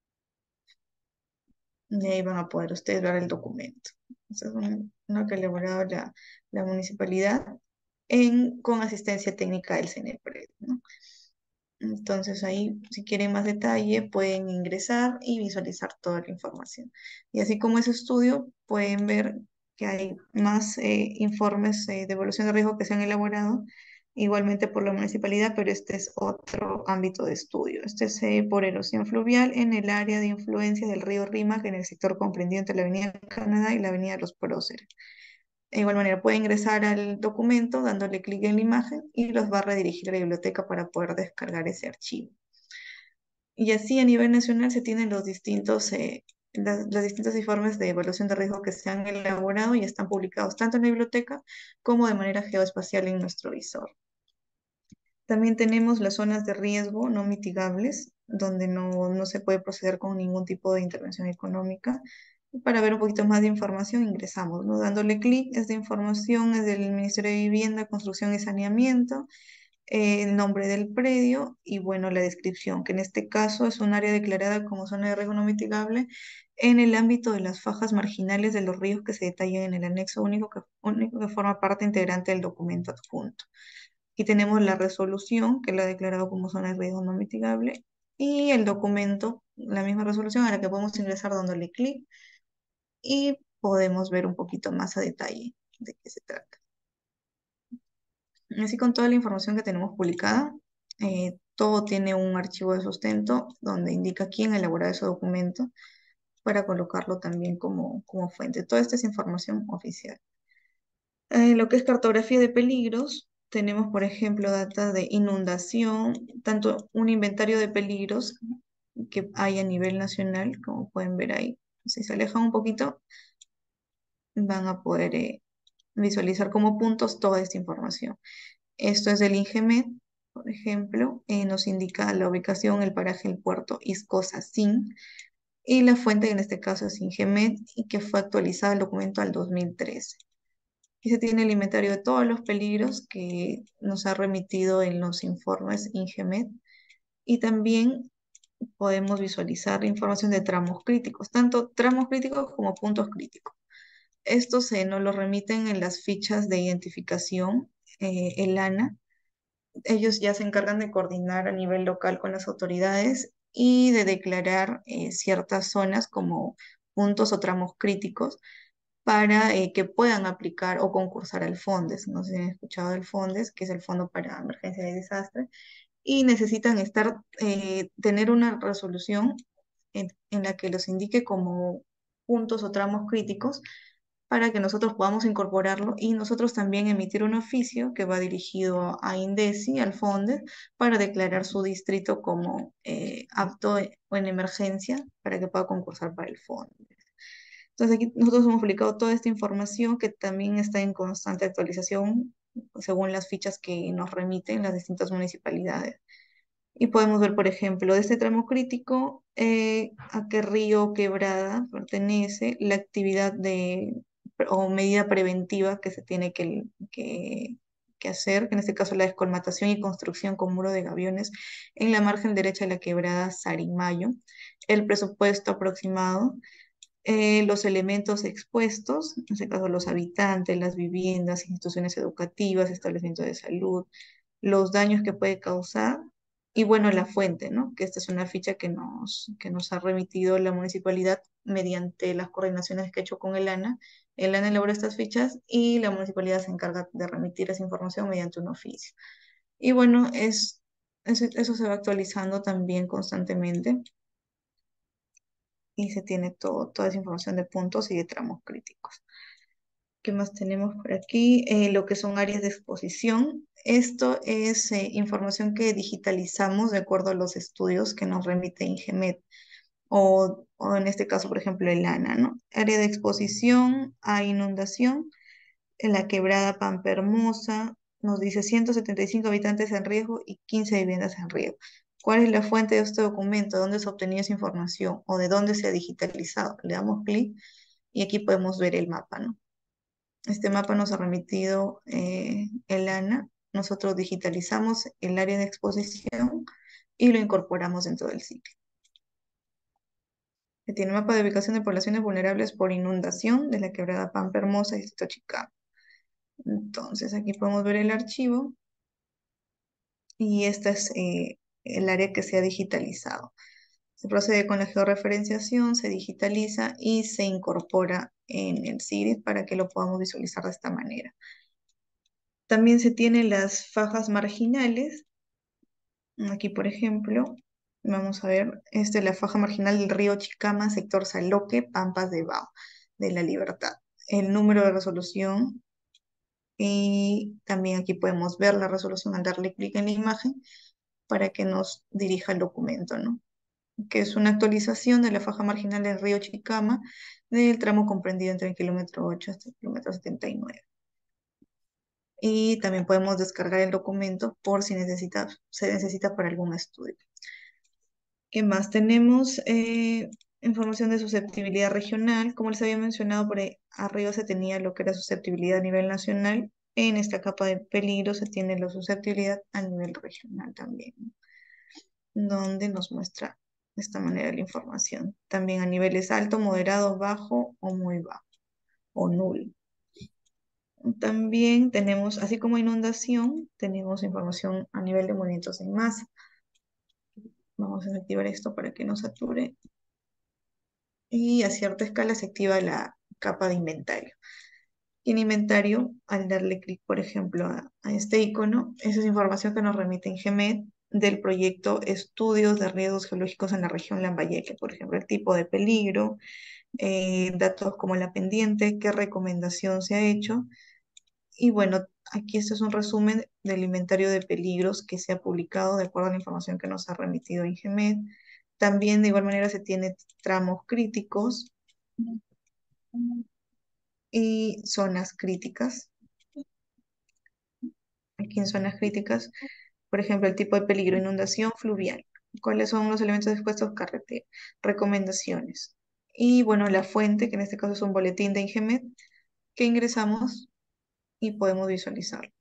Y ahí van a poder ustedes ver el documento. Este es uno que ha elaborado la municipalidad con asistencia técnica del CNEPRED, ¿no? Entonces ahí, si quieren más detalle, pueden ingresar y visualizar toda la información. Y así como ese estudio, pueden ver que hay más informes de evaluación de riesgo que se han elaborado, igualmente por la municipalidad, pero este es otro ámbito de estudio. Este es por erosión fluvial en el área de influencia del río Rímac en el sector comprendido entre la Avenida Canadá y la Avenida Los Próceres. De igual manera, puede ingresar al documento dándole clic en la imagen y los va a redirigir a la biblioteca para poder descargar ese archivo. Y así a nivel nacional se tienen los distintos informes de evaluación de riesgo que se han elaborado y están publicados tanto en la biblioteca como de manera geoespacial en nuestro visor. También tenemos las zonas de riesgo no mitigables, donde no se puede proceder con ningún tipo de intervención económica. Para ver un poquito más de información, ingresamos, ¿no? Dándole clic, esta información es del Ministerio de Vivienda, Construcción y Saneamiento, el nombre del predio y, bueno, la descripción, que en este caso es un área declarada como zona de riesgo no mitigable en el ámbito de las fajas marginales de los ríos que se detallan en el anexo único que forma parte integrante del documento adjunto. Aquí tenemos la resolución que la ha declarado como zona de riesgo no mitigable y el documento, la misma resolución a la que podemos ingresar dándole clic y podemos ver un poquito más a detalle de qué se trata. Así con toda la información que tenemos publicada, todo tiene un archivo de sustento donde indica quién elaboró ese documento para colocarlo también como fuente. Toda esta es información oficial. Lo que es cartografía de peligros, tenemos, por ejemplo, data de inundación, tanto un inventario de peligros que hay a nivel nacional, como pueden ver ahí. Si se alejan un poquito, van a poder visualizar como puntos toda esta información. Esto es del INGEMED, por ejemplo, nos indica la ubicación, el paraje, el puerto Iscosacín, y la fuente en este caso es INGEMED y que fue actualizado el documento al 2013. Y se tiene el inventario de todos los peligros que nos ha remitido en los informes INGEMED y también podemos visualizar información de tramos críticos, tanto tramos críticos como puntos críticos. Estos nos los remiten en las fichas de identificación, el ANA. Ellos ya se encargan de coordinar a nivel local con las autoridades y de declarar ciertas zonas como puntos o tramos críticos para que puedan aplicar o concursar al FONDES. No sé si han escuchado del FONDES, que es el Fondo para Emergencia y Desastre, y necesitan tener una resolución en la que los indique como puntos o tramos críticos para que nosotros podamos incorporarlo y nosotros también emitir un oficio que va dirigido a INDECI, al FONDES, para declarar su distrito como apto o en emergencia para que pueda concursar para el FONDES. Entonces aquí nosotros hemos publicado toda esta información que también está en constante actualización según las fichas que nos remiten las distintas municipalidades. Y podemos ver, por ejemplo, de este tramo crítico, a qué río o quebrada pertenece, la actividad o medida preventiva que se tiene que hacer, que en este caso la descolmatación y construcción con muro de gaviones en la margen derecha de la quebrada Sarimayo, el presupuesto aproximado, los elementos expuestos, en este caso los habitantes, las viviendas, instituciones educativas, establecimientos de salud, los daños que puede causar y bueno, la fuente, ¿no? Que esta es una ficha que nos ha remitido la municipalidad mediante las coordinaciones que ha hecho con el ANA. El ANA elabora estas fichas y la municipalidad se encarga de remitir esa información mediante un oficio. Y bueno, eso se va actualizando también constantemente y se tiene toda esa información de puntos y de tramos críticos. ¿Qué más tenemos por aquí? Lo que son áreas de exposición. Esto es información que digitalizamos de acuerdo a los estudios que nos remite INGEMED o en este caso, por ejemplo, el ANA, ¿no? Área de exposición a inundación en la quebrada Pampa Hermosa, nos dice 175 habitantes en riesgo y 15 viviendas en riesgo. ¿Cuál es la fuente de este documento? ¿Dónde se ha obtenido esa información? ¿O de dónde se ha digitalizado? Le damos clic y aquí podemos ver el mapa, ¿no? Este mapa nos ha remitido el ANA. Nosotros digitalizamos el área de exposición y lo incorporamos dentro del sitio. Que tiene mapa de ubicación de poblaciones vulnerables por inundación de la quebrada Pampa Hermosa y Distrito Chicama. Entonces aquí podemos ver el archivo y esta es el área que se ha digitalizado. Se procede con la georreferenciación, se digitaliza y se incorpora en el CIRIS para que lo podamos visualizar de esta manera. También se tienen las fajas marginales. Aquí, por ejemplo, vamos a ver, esta es la faja marginal del río Chicama, sector Saloque, Pampas de Bao, de la Libertad. El número de resolución y también aquí podemos ver la resolución al darle clic en la imagen para que nos dirija el documento, ¿no? Que es una actualización de la faja marginal del río Chicama del tramo comprendido entre el kilómetro 8 hasta el kilómetro 79. Y también podemos descargar el documento por si se necesita para algún estudio. ¿Qué más? Tenemos información de susceptibilidad regional. Como les había mencionado, por ahí arriba se tenía lo que era susceptibilidad a nivel nacional. En esta capa de peligro se tiene la susceptibilidad a nivel regional también, ¿no? Donde nos muestra de esta manera la información. También a niveles alto, moderado, bajo o muy bajo o nulo. También tenemos, así como inundación, tenemos información a nivel de movimientos en masa. Vamos a activar esto para que no sature. Y a cierta escala se activa la capa de inventario. Y en inventario, al darle clic, por ejemplo, a este icono, esa es información que nos remite INGEMED del proyecto Estudios de Riesgos Geológicos en la región Lambayeque, por ejemplo, el tipo de peligro, datos como la pendiente, qué recomendación se ha hecho. Y bueno, aquí este es un resumen del inventario de peligros que se ha publicado de acuerdo a la información que nos ha remitido INGEMED. También de igual manera se tiene tramos críticos y zonas críticas. Aquí en zonas críticas, por ejemplo, el tipo de peligro, inundación fluvial. ¿Cuáles son los elementos expuestos? Carretera. Recomendaciones. Y bueno, la fuente, que en este caso es un boletín de INGEMED, que ingresamos y podemos visualizar.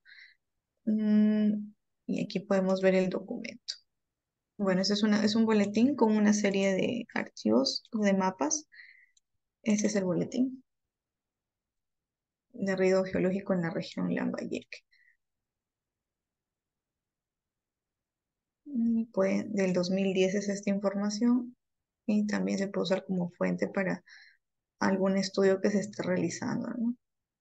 Y aquí podemos ver el documento. Bueno, este es un boletín con una serie de archivos de mapas. Este es el boletín de riesgo geológico en la región Lambayeque. Del 2010 es esta información y también se puede usar como fuente para algún estudio que se esté realizando, ¿no?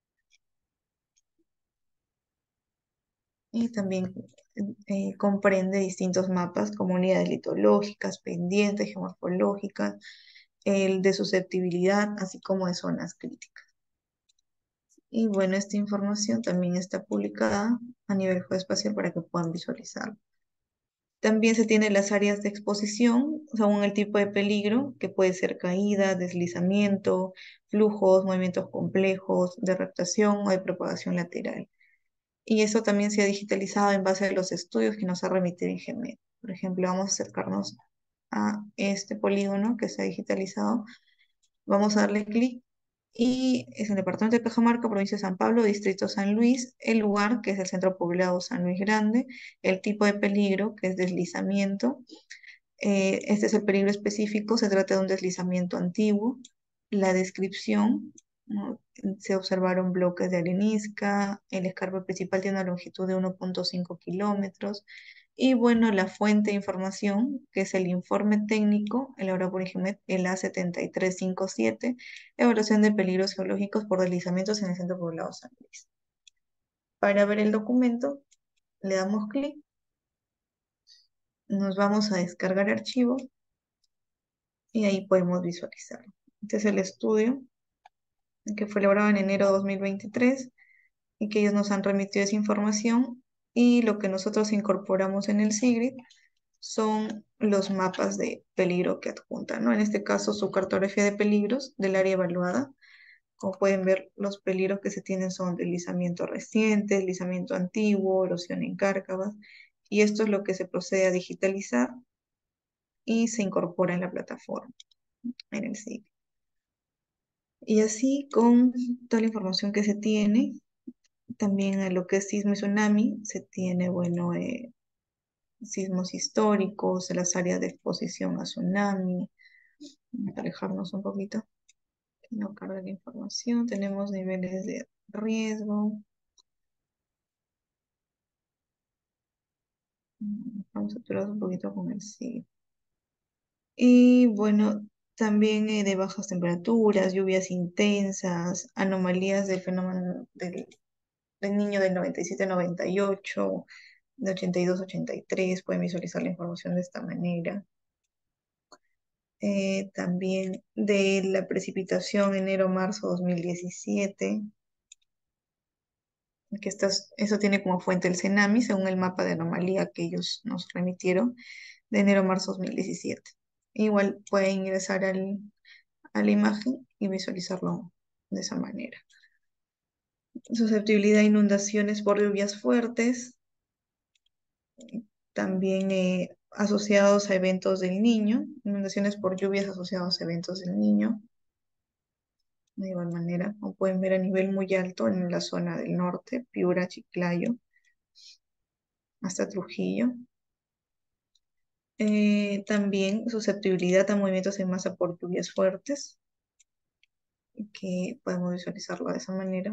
Y también comprende distintos mapas como unidades litológicas, pendientes, geomorfológicas, el de susceptibilidad, así como de zonas críticas. Y bueno, esta información también está publicada a nivel geoespacial para que puedan visualizarlo. También se tienen las áreas de exposición, según el tipo de peligro, que puede ser caída, deslizamiento, flujos, movimientos complejos, de reptación o de propagación lateral. Y eso también se ha digitalizado en base a los estudios que nos ha remitido INGEMED. Por ejemplo, vamos a acercarnos a este polígono que se ha digitalizado. Vamos a darle clic y es el departamento de Cajamarca, provincia de San Pablo, distrito San Luis, el lugar que es el centro poblado San Luis Grande, el tipo de peligro que es deslizamiento. Este es el peligro específico, se trata de un deslizamiento antiguo. La descripción, ¿no? Se observaron bloques de arenisca, el escarpe principal tiene una longitud de 1.5 kilómetros. Y bueno, la fuente de información, que es el informe técnico, elaborado por INGEMED, el A7357, evaluación de peligros geológicos por deslizamientos en el centro poblado San Luis. Para ver el documento, le damos clic, nos vamos a descargar archivo y ahí podemos visualizar. Este es el estudio que fue elaborado en enero de 2023 y que ellos nos han remitido esa información Y lo que nosotros incorporamos en el SIGRID son los mapas de peligro que adjunta, ¿no? En este caso, su cartografía de peligros del área evaluada. Como pueden ver, los peligros que se tienen son deslizamiento reciente, deslizamiento antiguo, erosión en cárcavas, y esto es lo que se procede a digitalizar y se incorpora en la plataforma, en el SIG. Y así, con toda la información que se tiene, también en lo que es sismo y tsunami, se tiene, bueno, sismos históricos, las áreas de exposición a tsunami. Vamos a alejarnos un poquito, que no carga la información. Tenemos niveles de riesgo. Vamos a aturar un poquito con el sí. Y bueno, también de bajas temperaturas, lluvias intensas, anomalías del fenómeno del niño del 97-98, de 82-83, pueden visualizar la información de esta manera. También de la precipitación enero-marzo 2017, que eso tiene como fuente el CENAMI, según el mapa de anomalía que ellos nos remitieron, de enero-marzo 2017. Igual pueden ingresar a la imagen y visualizarlo de esa manera. Susceptibilidad a inundaciones por lluvias fuertes, también asociados a eventos del niño, inundaciones por lluvias asociados a eventos del niño. De igual manera, como pueden ver a nivel muy alto en la zona del norte, Piura, Chiclayo, hasta Trujillo. También susceptibilidad a movimientos en masa por lluvias fuertes, que podemos visualizarlo de esa manera.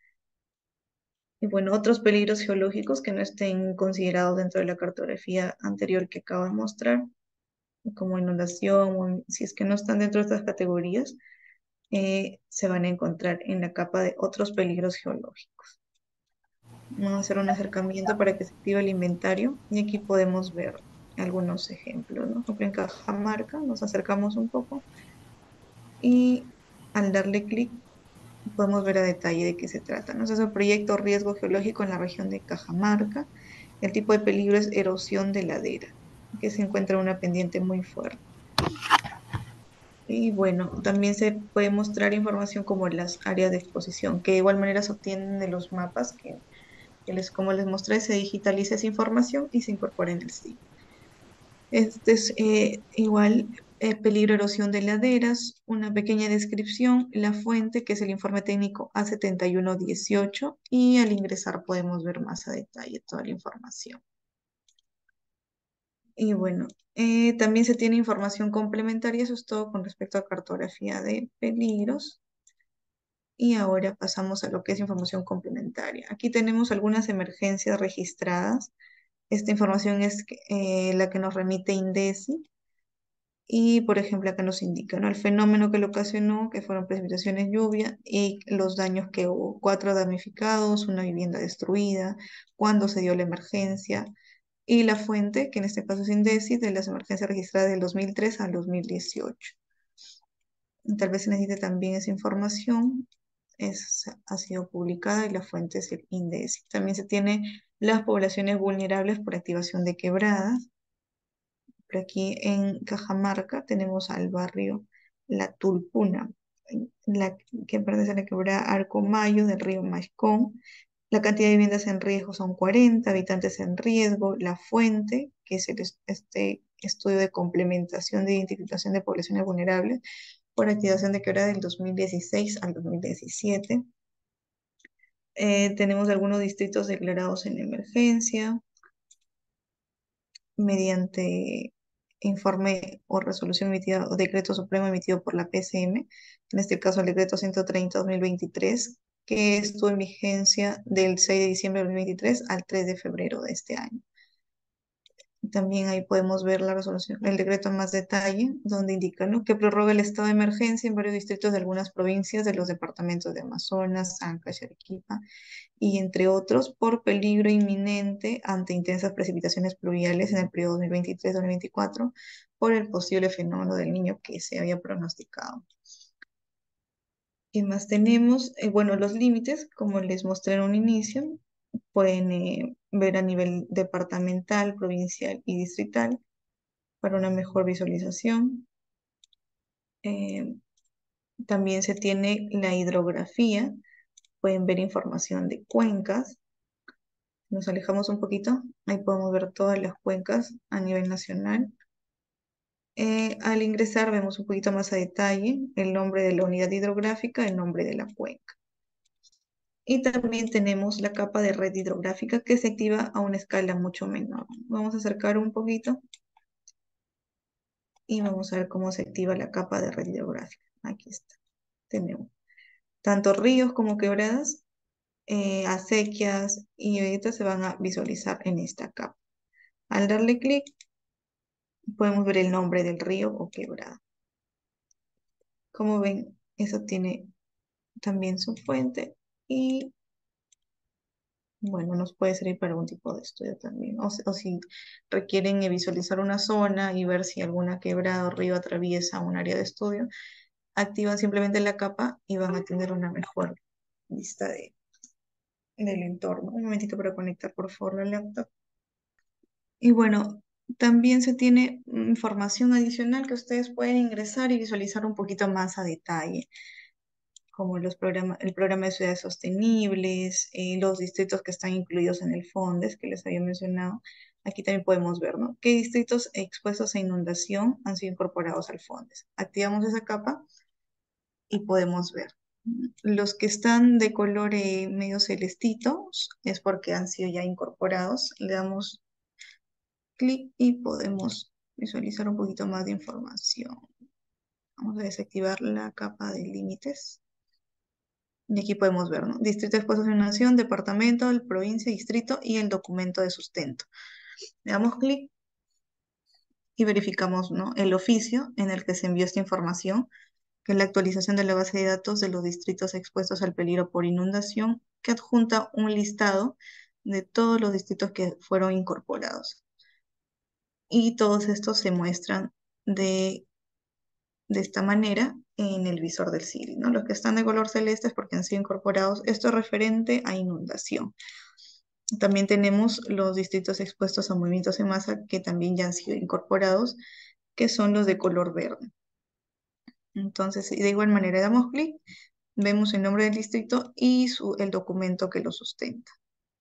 Y bueno, otros peligros geológicos que no estén considerados dentro de la cartografía anterior que acabo de mostrar, como inundación, o si es que no están dentro de estas categorías, se van a encontrar en la capa de otros peligros geológicos. Vamos a hacer un acercamiento para que se active el inventario y aquí podemos ver algunos ejemplos, ¿no? Por ejemplo, en Cajamarca nos acercamos un poco y al darle clic podemos ver a detalle de qué se trata, ¿no? Es el proyecto Riesgo Geológico en la región de Cajamarca. El tipo de peligro es erosión de ladera, que se encuentra en una pendiente muy fuerte. Y bueno, también se puede mostrar información como las áreas de exposición, que de igual manera se obtienen de los mapas como les mostré, se digitaliza esa información y se incorpora en el sitio. Este es igual peligro erosión de laderas, una pequeña descripción, la fuente que es el informe técnico A7118 y al ingresar podemos ver más a detalle toda la información. Y bueno, también se tiene información complementaria, eso es todo con respecto a cartografía de peligros. Y ahora pasamos a lo que es información complementaria. Aquí tenemos algunas emergencias registradas. Esta información es la que nos remite INDECI. Y, por ejemplo, acá nos indica, ¿no? El fenómeno que lo ocasionó, que fueron precipitaciones, lluvia, y los daños que hubo. 4 damnificados, una vivienda destruida, cuándo se dio la emergencia, y la fuente, que en este caso es INDECI, de las emergencias registradas del 2003 al 2018. Tal vez se necesite también esa información, ha sido publicada y la fuente es el INDECI. También se tiene las poblaciones vulnerables por activación de quebradas. Por aquí en Cajamarca tenemos al barrio La Tulpuna, que pertenece a la quebrada Arcomayo del río Maicón. La cantidad de viviendas en riesgo son 40, habitantes en riesgo. La fuente, que es este estudio de complementación de identificación de poblaciones vulnerables por activación de quebrada del 2016 al 2017. Tenemos algunos distritos declarados en emergencia mediante informe o resolución emitida o decreto supremo emitido por la PCM, en este caso el decreto 130-2023, que estuvo en vigencia del 6 de diciembre de 2023 al 3 de febrero de este año. También ahí podemos ver la resolución, el decreto en más detalle, donde indica, ¿no?, que prorroga el estado de emergencia en varios distritos de algunas provincias de los departamentos de Amazonas, Ancash, Arequipa, y entre otros, por peligro inminente ante intensas precipitaciones pluviales en el periodo 2023-2024, por el posible fenómeno del niño que se había pronosticado. ¿Qué más tenemos? Bueno, los límites, como les mostré en un inicio, pueden ver a nivel departamental, provincial y distrital para una mejor visualización. Eh, También se tiene la hidrografía, pueden ver información de cuencas. Nos alejamos un poquito, ahí podemos ver todas las cuencas a nivel nacional. Al ingresar vemos un poquito más a detalle el nombre de la unidad hidrográfica, el nombre de la cuenca. Y también tenemos la capa de red hidrográfica que se activa a una escala mucho menor. Vamos a acercar un poquito y vamos a ver cómo se activa la capa de red hidrográfica. Aquí está. Tenemos tanto ríos como quebradas, acequias y vetas se van a visualizar en esta capa. Al darle clic, podemos ver el nombre del río o quebrada. Como ven, eso tiene también su fuente y bueno, nos puede servir para algún tipo de estudio también. O si requieren visualizar una zona y ver si alguna quebrada o río atraviesa un área de estudio, activan simplemente la capa y van a tener una mejor vista del entorno. Un momentito para conectar, por favor, la laptop. Y bueno, también se tiene información adicional que ustedes pueden ingresar y visualizar un poquito más a detalle, como el programa de ciudades sostenibles, los distritos que están incluidos en el FONDES, que les había mencionado. Aquí también podemos ver, ¿no? ¿Qué distritos expuestos a inundación han sido incorporados al FONDES? Activamos esa capa y podemos ver. Los que están de color medio celestitos es porque han sido ya incorporados. Le damos clic y podemos visualizar un poquito más de información. Vamos a desactivar la capa de límites. Y aquí podemos ver, ¿no? Distrito de exposición, departamento, el provincia, distrito y el documento de sustento. Le damos clic y verificamos, ¿no? El oficio en el que se envió esta información, que es la actualización de la base de datos de los distritos expuestos al peligro por inundación, que adjunta un listado de todos los distritos que fueron incorporados. Y todos estos se muestran de esta manera en el visor del Siri, ¿no? Los que están de color celeste es porque han sido incorporados. Esto es referente a inundación. También tenemos los distritos expuestos a movimientos en masa que también ya han sido incorporados, que son los de color verde. Entonces, de igual manera, damos clic, vemos el nombre del distrito y el documento que lo sustenta.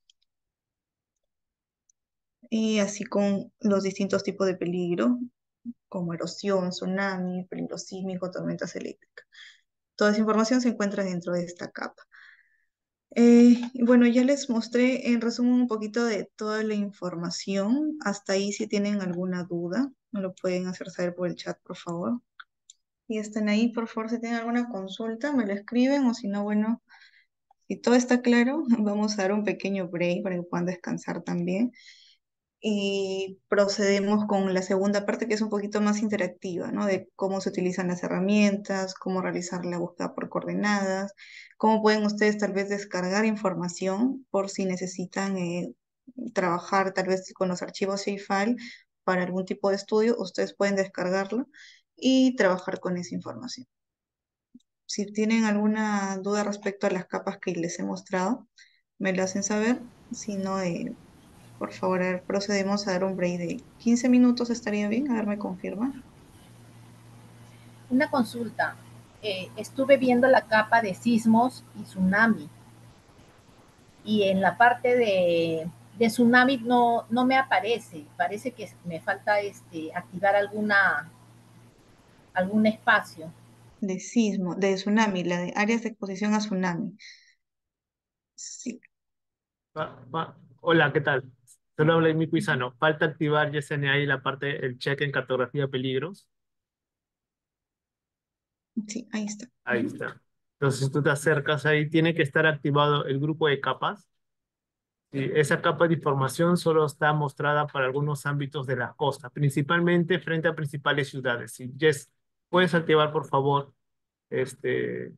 Y así con los distintos tipos de peligro, como erosión, tsunami, peligro sísmico, tormentas eléctricas. Toda esa información se encuentra dentro de esta capa. Y bueno, ya les mostré en resumen un poquito de toda la información. Hasta ahí, si tienen alguna duda, me lo pueden hacer saber por el chat, por favor. Y estén ahí, por favor, si tienen alguna consulta, me lo escriben, o si no, bueno, si todo está claro, vamos a dar un pequeño break para que puedan descansar también. Y procedemos con la segunda parte, que es un poquito más interactiva, ¿no? De cómo se utilizan las herramientas, cómo realizar la búsqueda por coordenadas, cómo pueden ustedes tal vez descargar información por si necesitan trabajar tal vez con los archivos CIFAL para algún tipo de estudio, ustedes pueden descargarlo y trabajar con esa información. Si tienen alguna duda respecto a las capas que les he mostrado, me lo hacen saber. Si no, por favor, a ver, procedemos a dar un break de 15 minutos, ¿estaría bien? A ver, me confirma. Una consulta. Estuve viendo la capa de sismos y tsunami y en la parte de tsunami no me aparece. Parece que me falta activar algún espacio. De sismo, de tsunami, la de áreas de exposición a tsunami. Sí, Hola, ¿qué tal? Solo habla mi Cuisano. Falta activar, Yesenia, ahí la parte, el check en cartografía de peligros. sí, ahí está. Ahí está. Entonces, si tú te acercas ahí, tiene que estar activado el grupo de capas. Y esa capa de información solo está mostrada para algunos ámbitos de la costa, principalmente frente a principales ciudades. Si Jess, puedes activar, por favor, este,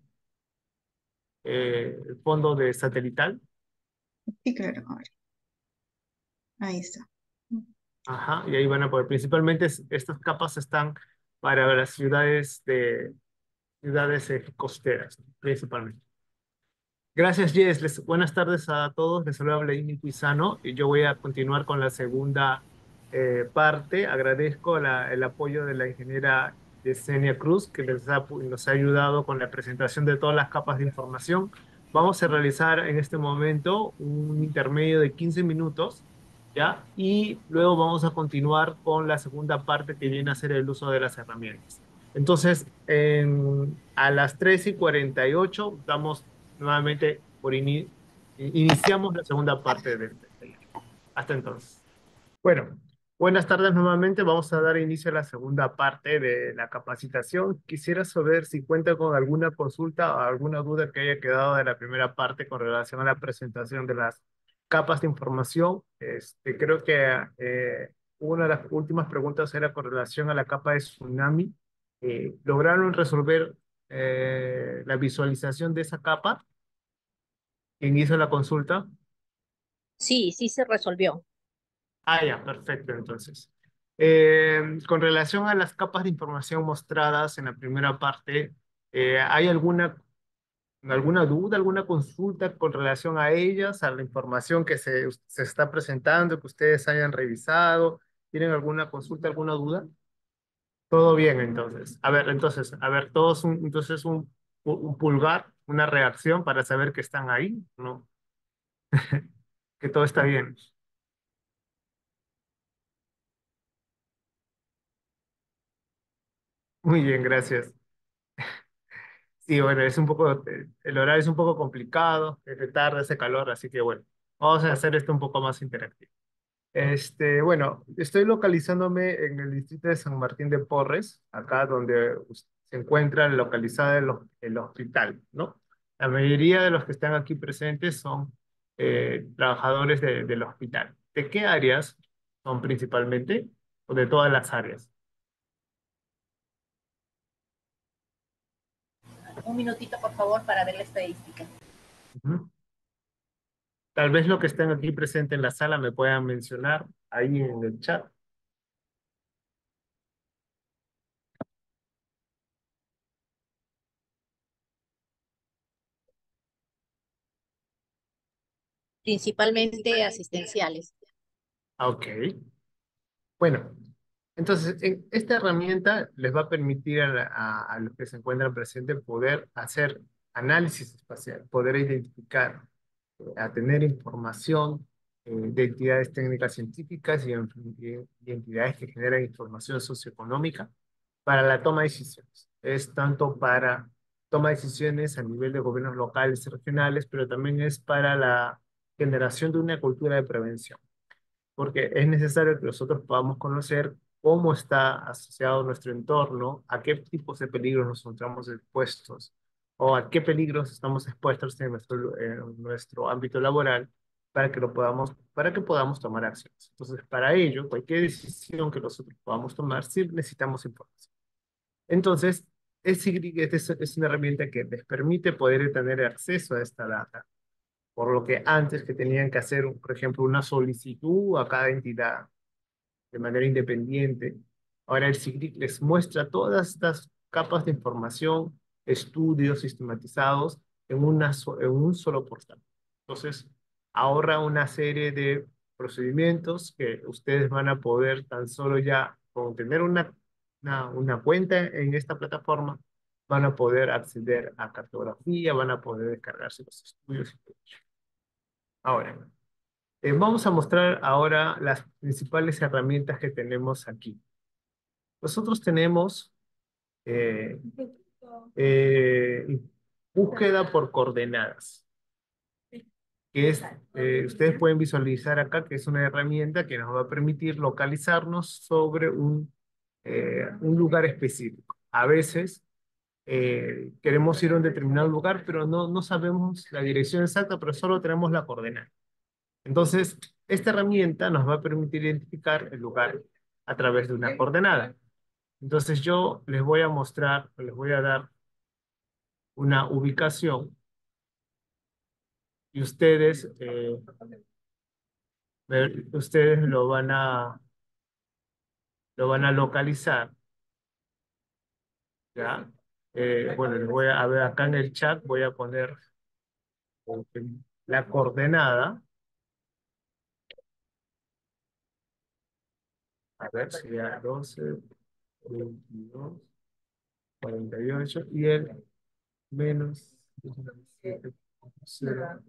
el fondo de satelital. Sí, claro, a ver. Ahí está. Ajá, y ahí van a poder. Principalmente estas capas están para las ciudades costeras, principalmente. Gracias, Jess. Buenas tardes a todos. Les saluda Vladimir Pizano y yo voy a continuar con la segunda parte. Agradezco el apoyo de la ingeniera Yesenia Cruz, que nos ha ayudado con la presentación de todas las capas de información. Vamos a realizar en este momento un intermedio de 15 minutos, ¿ya? Y luego vamos a continuar con la segunda parte que viene a ser el uso de las herramientas. Entonces, a las 3:48 damos nuevamente iniciamos la segunda parte de este taller. Hasta entonces. Bueno, buenas tardes nuevamente. Vamos a dar inicio a la segunda parte de la capacitación. Quisiera saber si cuenta con alguna consulta o alguna duda que haya quedado de la primera parte con relación a la presentación de las capas de información. Creo que una de las últimas preguntas era con relación a la capa de tsunami. ¿Lograron resolver la visualización de esa capa? ¿Quién hizo la consulta? Sí, sí se resolvió. Ah, ya, perfecto, entonces. Con relación a las capas de información mostradas en la primera parte, ¿hay alguna duda, alguna consulta con relación a ellas, a la información que se está presentando, que ustedes hayan revisado? ¿Tienen alguna consulta, alguna duda? Todo bien, entonces. A ver, todos entonces un pulgar, una reacción para saber que están ahí, ¿no? Que todo está bien. Muy bien, gracias. Sí, bueno, el horario es un poco complicado, es de tarde, hace calor, así que bueno, vamos a hacer esto un poco más interactivo. Bueno, estoy localizándome en el distrito de San Martín de Porres, acá donde se encuentra localizado el hospital, ¿no? La mayoría de los que están aquí presentes son trabajadores del hospital. ¿De qué áreas son principalmente? ¿O de todas las áreas? Un minutito, por favor, para ver la estadística. Ujú. Tal vez los que estén aquí presentes en la sala me puedan mencionar ahí en el chat. Principalmente asistenciales. Ok. Bueno, entonces esta herramienta les va a permitir a los que se encuentran presentes poder hacer análisis espacial, poder identificar, a tener información de entidades técnicas científicas y entidades que generan información socioeconómica para la toma de decisiones. Es tanto para toma de decisiones a nivel de gobiernos locales y regionales, pero también es para la generación de una cultura de prevención, porque es necesario que nosotros podamos conocer cómo está asociado nuestro entorno, a qué tipos de peligros nos encontramos expuestos o a qué peligros estamos expuestos en nuestro ámbito laboral para que podamos tomar acciones. Entonces, para ello, cualquier decisión que nosotros podamos tomar, sí necesitamos información. Entonces, es una herramienta que les permite poder tener acceso a esta data, por lo que antes que tenían que hacer, por ejemplo, una solicitud a cada entidad de manera independiente, ahora el SIGRIC les muestra todas estas capas de información, estudios sistematizados en un solo portal. Entonces, ahorra una serie de procedimientos que ustedes van a poder tan solo ya con tener una cuenta en esta plataforma, van a poder acceder a cartografía, van a poder descargarse los estudios y todo. Ahora, vamos a mostrar ahora las principales herramientas que tenemos aquí. Nosotros tenemos eh, eh, búsqueda por coordenadas, que es, ustedes pueden visualizar acá que es una herramienta que nos va a permitir localizarnos sobre un lugar específico. A veces queremos ir a un determinado lugar, pero no sabemos la dirección exacta, pero solo tenemos la coordenada. Entonces, esta herramienta nos va a permitir identificar el lugar a través de una coordenada. Entonces, yo les voy a mostrar, les voy a dar una ubicación y ustedes lo van a localizar, ¿ya? Bueno, les voy a ver acá en el chat, voy a poner la coordenada, a ver, sería 12, 22, 48 y el menos 7, 0,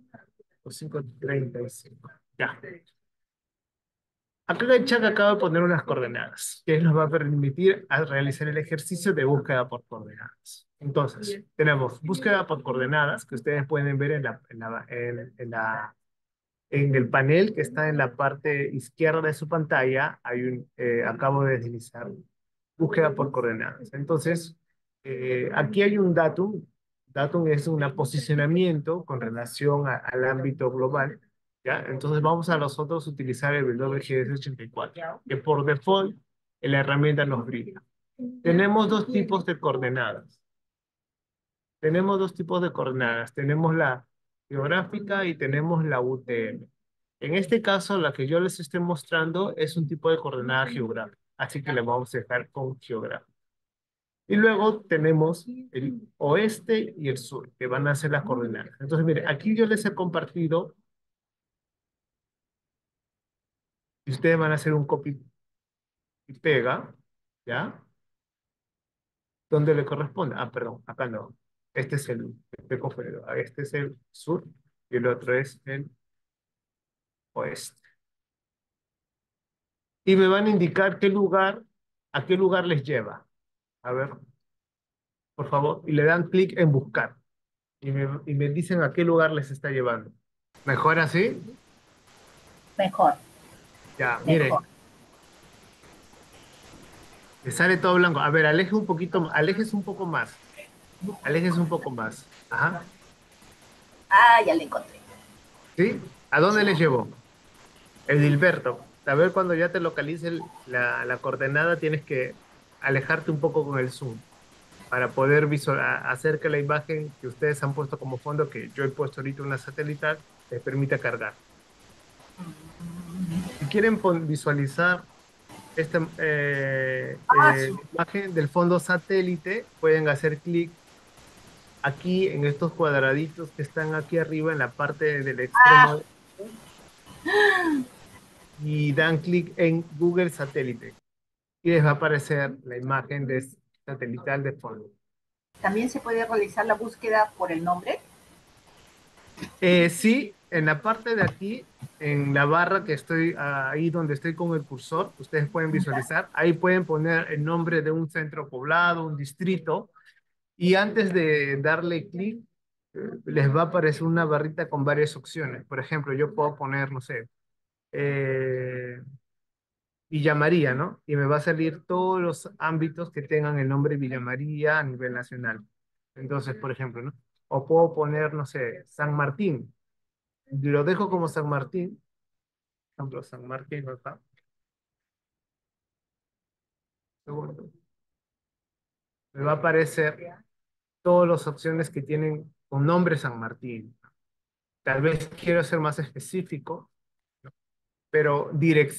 535. Ya. Acá el chat acaba de poner unas coordenadas que nos va a permitir realizar el ejercicio de búsqueda por coordenadas. Entonces, tenemos búsqueda por coordenadas que ustedes pueden ver en el panel que está en la parte izquierda de su pantalla. Acabo de deslizar búsqueda por coordenadas. Entonces, aquí hay un datum. Datum es un posicionamiento con relación al ámbito global. ¿Ya? Entonces vamos a nosotros utilizar el WGS84, que por default en la herramienta nos brinda. Tenemos dos tipos de coordenadas. Tenemos dos tipos de coordenadas. Tenemos la geográfica y tenemos la UTM. En este caso, la que yo les estoy mostrando es un tipo de coordenada geográfica. Así que le vamos a dejar con geográfica. Y luego tenemos el oeste y el sur, que van a ser las coordenadas. Entonces, mire, aquí yo les he compartido, y ustedes van a hacer un copy y pega, ¿ya? ¿Dónde le corresponde? Ah, perdón, acá no. Este es este es el sur y el otro es el oeste. Y me van a indicar a qué lugar les lleva. A ver, por favor. Y le dan clic en buscar. Y me dicen a qué lugar les está llevando. ¿Mejor así? Mejor, Ya, mire. mejor. Le sale todo blanco. A ver, aleje un poquito, alejes un poco más. Alejes un poco más. Ajá. Ah, ya le encontré. ¿Sí? ¿A dónde les llevó? Edilberto. A ver, cuando ya te localice la coordenada, tienes que alejarte un poco con el zoom para poder hacer que la imagen que ustedes han puesto como fondo, que yo he puesto ahorita una satelital, les permita cargar. Si quieren visualizar esta Sí. imagen del fondo satélite, pueden hacer clic aquí en estos cuadraditos que están aquí arriba en la parte del extremo Ah, derecho, y dan clic en Google Satélite y les va a aparecer la imagen de satelital de fondo. también se puede realizar la búsqueda por el nombre. Sí, en la parte de aquí, en la barra que estoy ahí donde estoy con el cursor, ustedes pueden visualizar, ahí pueden poner el nombre de un centro poblado, un distrito, y antes de darle clic, les va a aparecer una barrita con varias opciones. Por ejemplo, yo puedo poner, no sé, eh, Villa María, ¿no? Y me va a salir todos los ámbitos que tengan el nombre Villa María a nivel nacional. Entonces, por ejemplo, ¿no? O puedo poner, no sé, San Martín. Lo dejo como San Martín. Por ejemplo, San Martín, ¿verdad? Segundo. Me va a aparecer todas las opciones que tienen con nombre San Martín. Tal vez quiero ser más específico, pero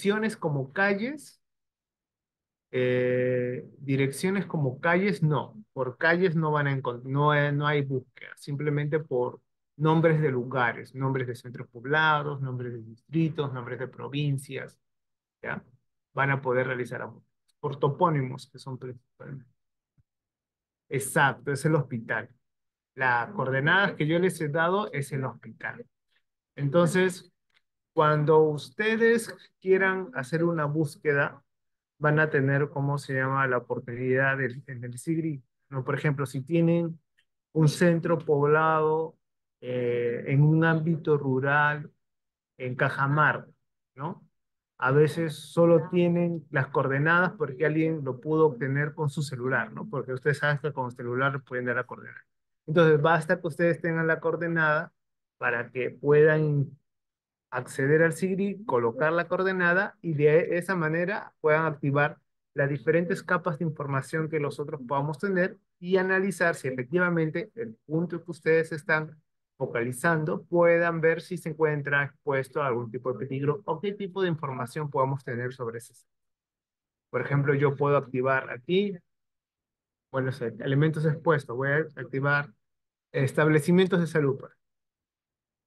direcciones como calles no, por calles no van a encontrar, no hay búsqueda, simplemente por nombres de lugares, nombres de centros poblados, nombres de distritos, nombres de provincias, ¿ya? Van a poder realizar búsquedas. Por topónimos, que son principalmente. Exacto, es el hospital. Las coordenadas que yo les he dado es el hospital. Entonces, cuando ustedes quieran hacer una búsqueda, van a tener, ¿cómo se llama?, la oportunidad en el SIGRI, ¿no? Por ejemplo, si tienen un centro poblado en un ámbito rural, en Cajamarca, ¿no? A veces solo tienen las coordenadas porque alguien lo pudo obtener con su celular, ¿no? Porque ustedes saben que con el celular pueden dar la coordenada. Entonces, basta que ustedes tengan la coordenada para que puedan acceder al SIGRI, colocar la coordenada y de esa manera puedan activar las diferentes capas de información que nosotros podamos tener y analizar si efectivamente el punto que ustedes están focalizando puedan ver si se encuentra expuesto a algún tipo de peligro o qué tipo de información podamos tener sobre ese. Por ejemplo, yo puedo activar aquí, bueno, elementos expuestos, voy a activar establecimientos de salud.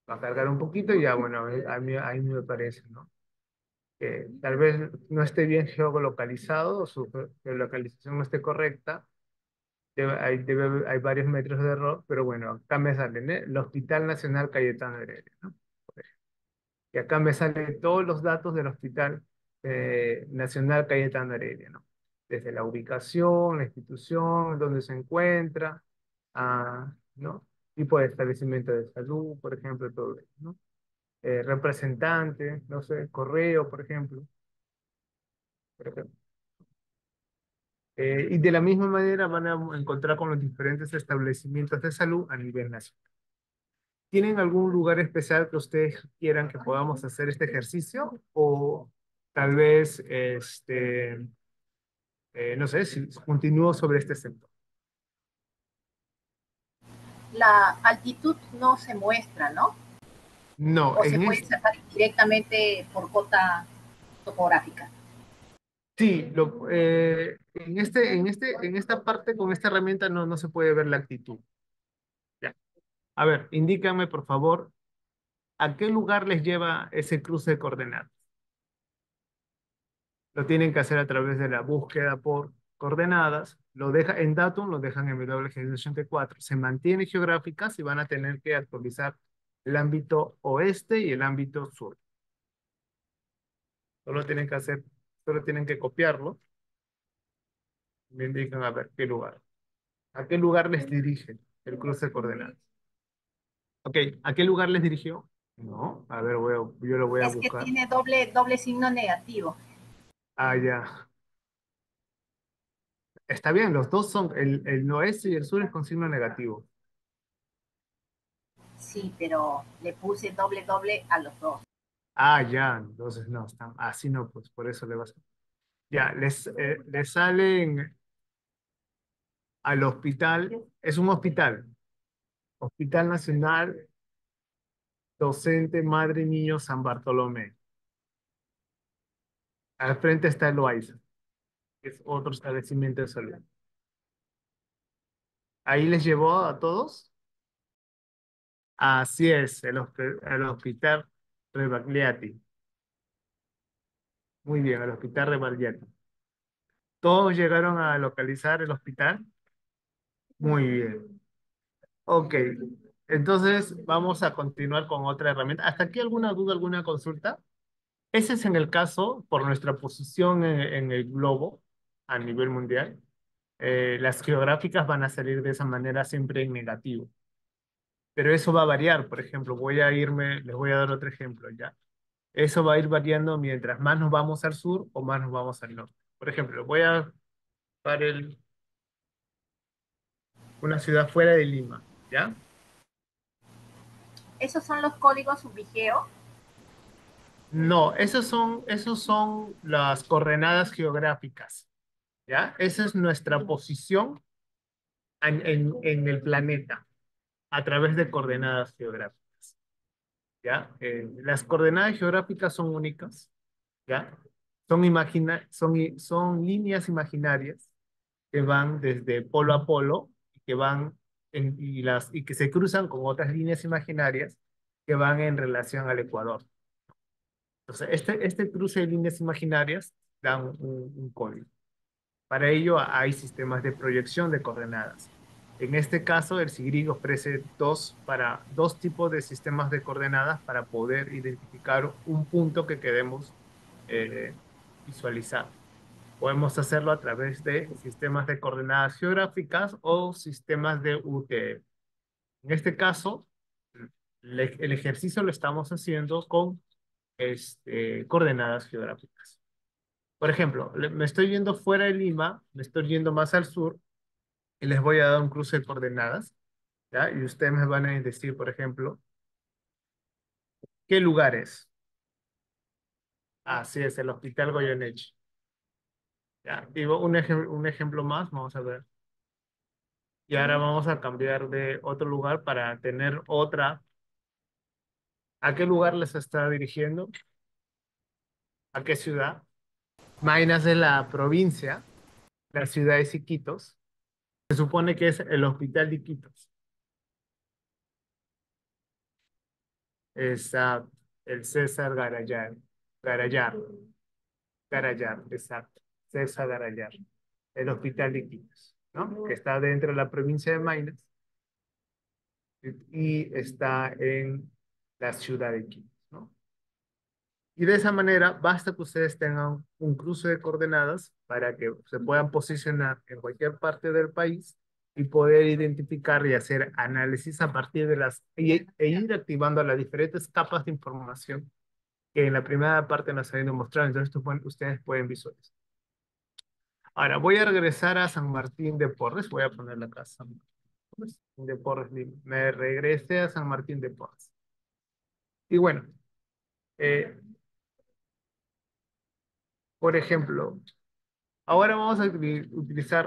Va a cargar un poquito y ya, bueno, a mí me parece, ¿no? Que tal vez no esté bien geolocalizado, o su geolocalización no esté correcta, hay varios metros de error, pero bueno, acá me salen, ¿eh? El Hospital Nacional Cayetano Heredia, ¿no? Y acá me salen todos los datos del Hospital Nacional Cayetano Heredia, ¿no? Desde la ubicación, la institución, donde se encuentra, ¿no? Tipo de establecimiento de salud, por ejemplo, todo eso, ¿no? Representante, no sé, correo, por ejemplo. Por ejemplo. Y de la misma manera van a encontrar con los diferentes establecimientos de salud a nivel nacional. ¿Tienen algún lugar especial que ustedes quieran que podamos hacer este ejercicio? O tal vez, no sé, si continúo sobre este sector. La altitud no se muestra, ¿no? No, O se puede sacar directamente por cota topográfica. sí, en esta parte con esta herramienta no se puede ver la actitud. Ya. A ver, indícame por favor, ¿a qué lugar les lleva ese cruce de coordenadas? Lo tienen que hacer a través de la búsqueda por coordenadas, lo deja en Datum, lo dejan en WG84, se mantiene geográficas y van a tener que actualizar el ámbito oeste y el ámbito sur. Solo tienen que hacer, solo tienen que copiarlo. Me indican a ver qué lugar. ¿A qué lugar les dirige el cruce de coordenadas? Ok, ¿a qué lugar les dirigió? No, a ver, yo lo voy a Es que buscar. tiene doble signo negativo. Ah, ya. Está bien, los dos son, el oeste y el sur es con signo negativo. Sí, pero le puse doble a los dos. Ah, ya, entonces no, están, así no, pues por eso le vas a... Ya, les salen al hospital, es un hospital, Hospital Nacional Docente Madre y Niño San Bartolomé. Al frente está el Loaiza, que es otro establecimiento de salud. Ahí les llevó a todos. Así es, el hospital Rebagliati. Muy bien, el hospital Rebagliati. ¿Todos llegaron a localizar el hospital? Muy bien. Ok, entonces vamos a continuar con otra herramienta. ¿Hasta aquí alguna duda, alguna consulta? Ese es en el caso, por nuestra posición en el globo a nivel mundial. Las geográficas van a salir de esa manera siempre en negativo. Pero eso va a variar, por ejemplo, les voy a dar otro ejemplo, ¿ya? Eso va a ir variando mientras más nos vamos al sur o más nos vamos al norte. Por ejemplo, voy a para una ciudad fuera de Lima, ¿ya? Esos son los códigos Ubigeo. No, esos son las coordenadas geográficas, ¿ya? Esa es nuestra posición en el planeta a través de coordenadas geográficas, ¿ya? Las coordenadas geográficas son únicas, ¿ya? Son líneas imaginarias que van desde polo a polo y que van y que se cruzan con otras líneas imaginarias que van en relación al Ecuador. Entonces, este cruce de líneas imaginarias da un código. Para ello hay sistemas de proyección de coordenadas. En este caso, el SIGRID ofrece dos tipos de sistemas de coordenadas para poder identificar un punto que queremos visualizar. Podemos hacerlo a través de sistemas de coordenadas geográficas o sistemas de UTF. En este caso, el ejercicio lo estamos haciendo con coordenadas geográficas. Por ejemplo, me estoy yendo fuera de Lima, me estoy yendo más al sur y les voy a dar un cruce de coordenadas, ¿ya? Y ustedes me van a decir, por ejemplo, ¿qué lugares? Así es, el Hospital Goyeneche. ¿Ya? Y un ejemplo más, vamos a ver. Y ahora vamos a cambiar de otro lugar para tener otra. ¿A qué lugar les está dirigiendo? ¿A qué ciudad? Maynas de la provincia, la ciudad de Iquitos. Se supone que es el Hospital de Iquitos. Exacto. El César Garayar. Garayar. Garayar, exacto. César Garayar. El Hospital de Quilmes, ¿no? Que está dentro de la provincia de Maynas y está en la ciudad de Quilmes, ¿no? Y de esa manera basta que ustedes tengan un cruce de coordenadas para que se puedan posicionar en cualquier parte del país y poder identificar y hacer análisis a partir de e ir activando las diferentes capas de información que en la primera parte nos han ido mostrando. Entonces ustedes pueden visualizar. Ahora voy a regresar a San Martín de Porres. Voy a ponerle acá San Martín de Porres, Lima. Me regresé a San Martín de Porres. Y bueno, eh, por ejemplo, ahora vamos a utilizar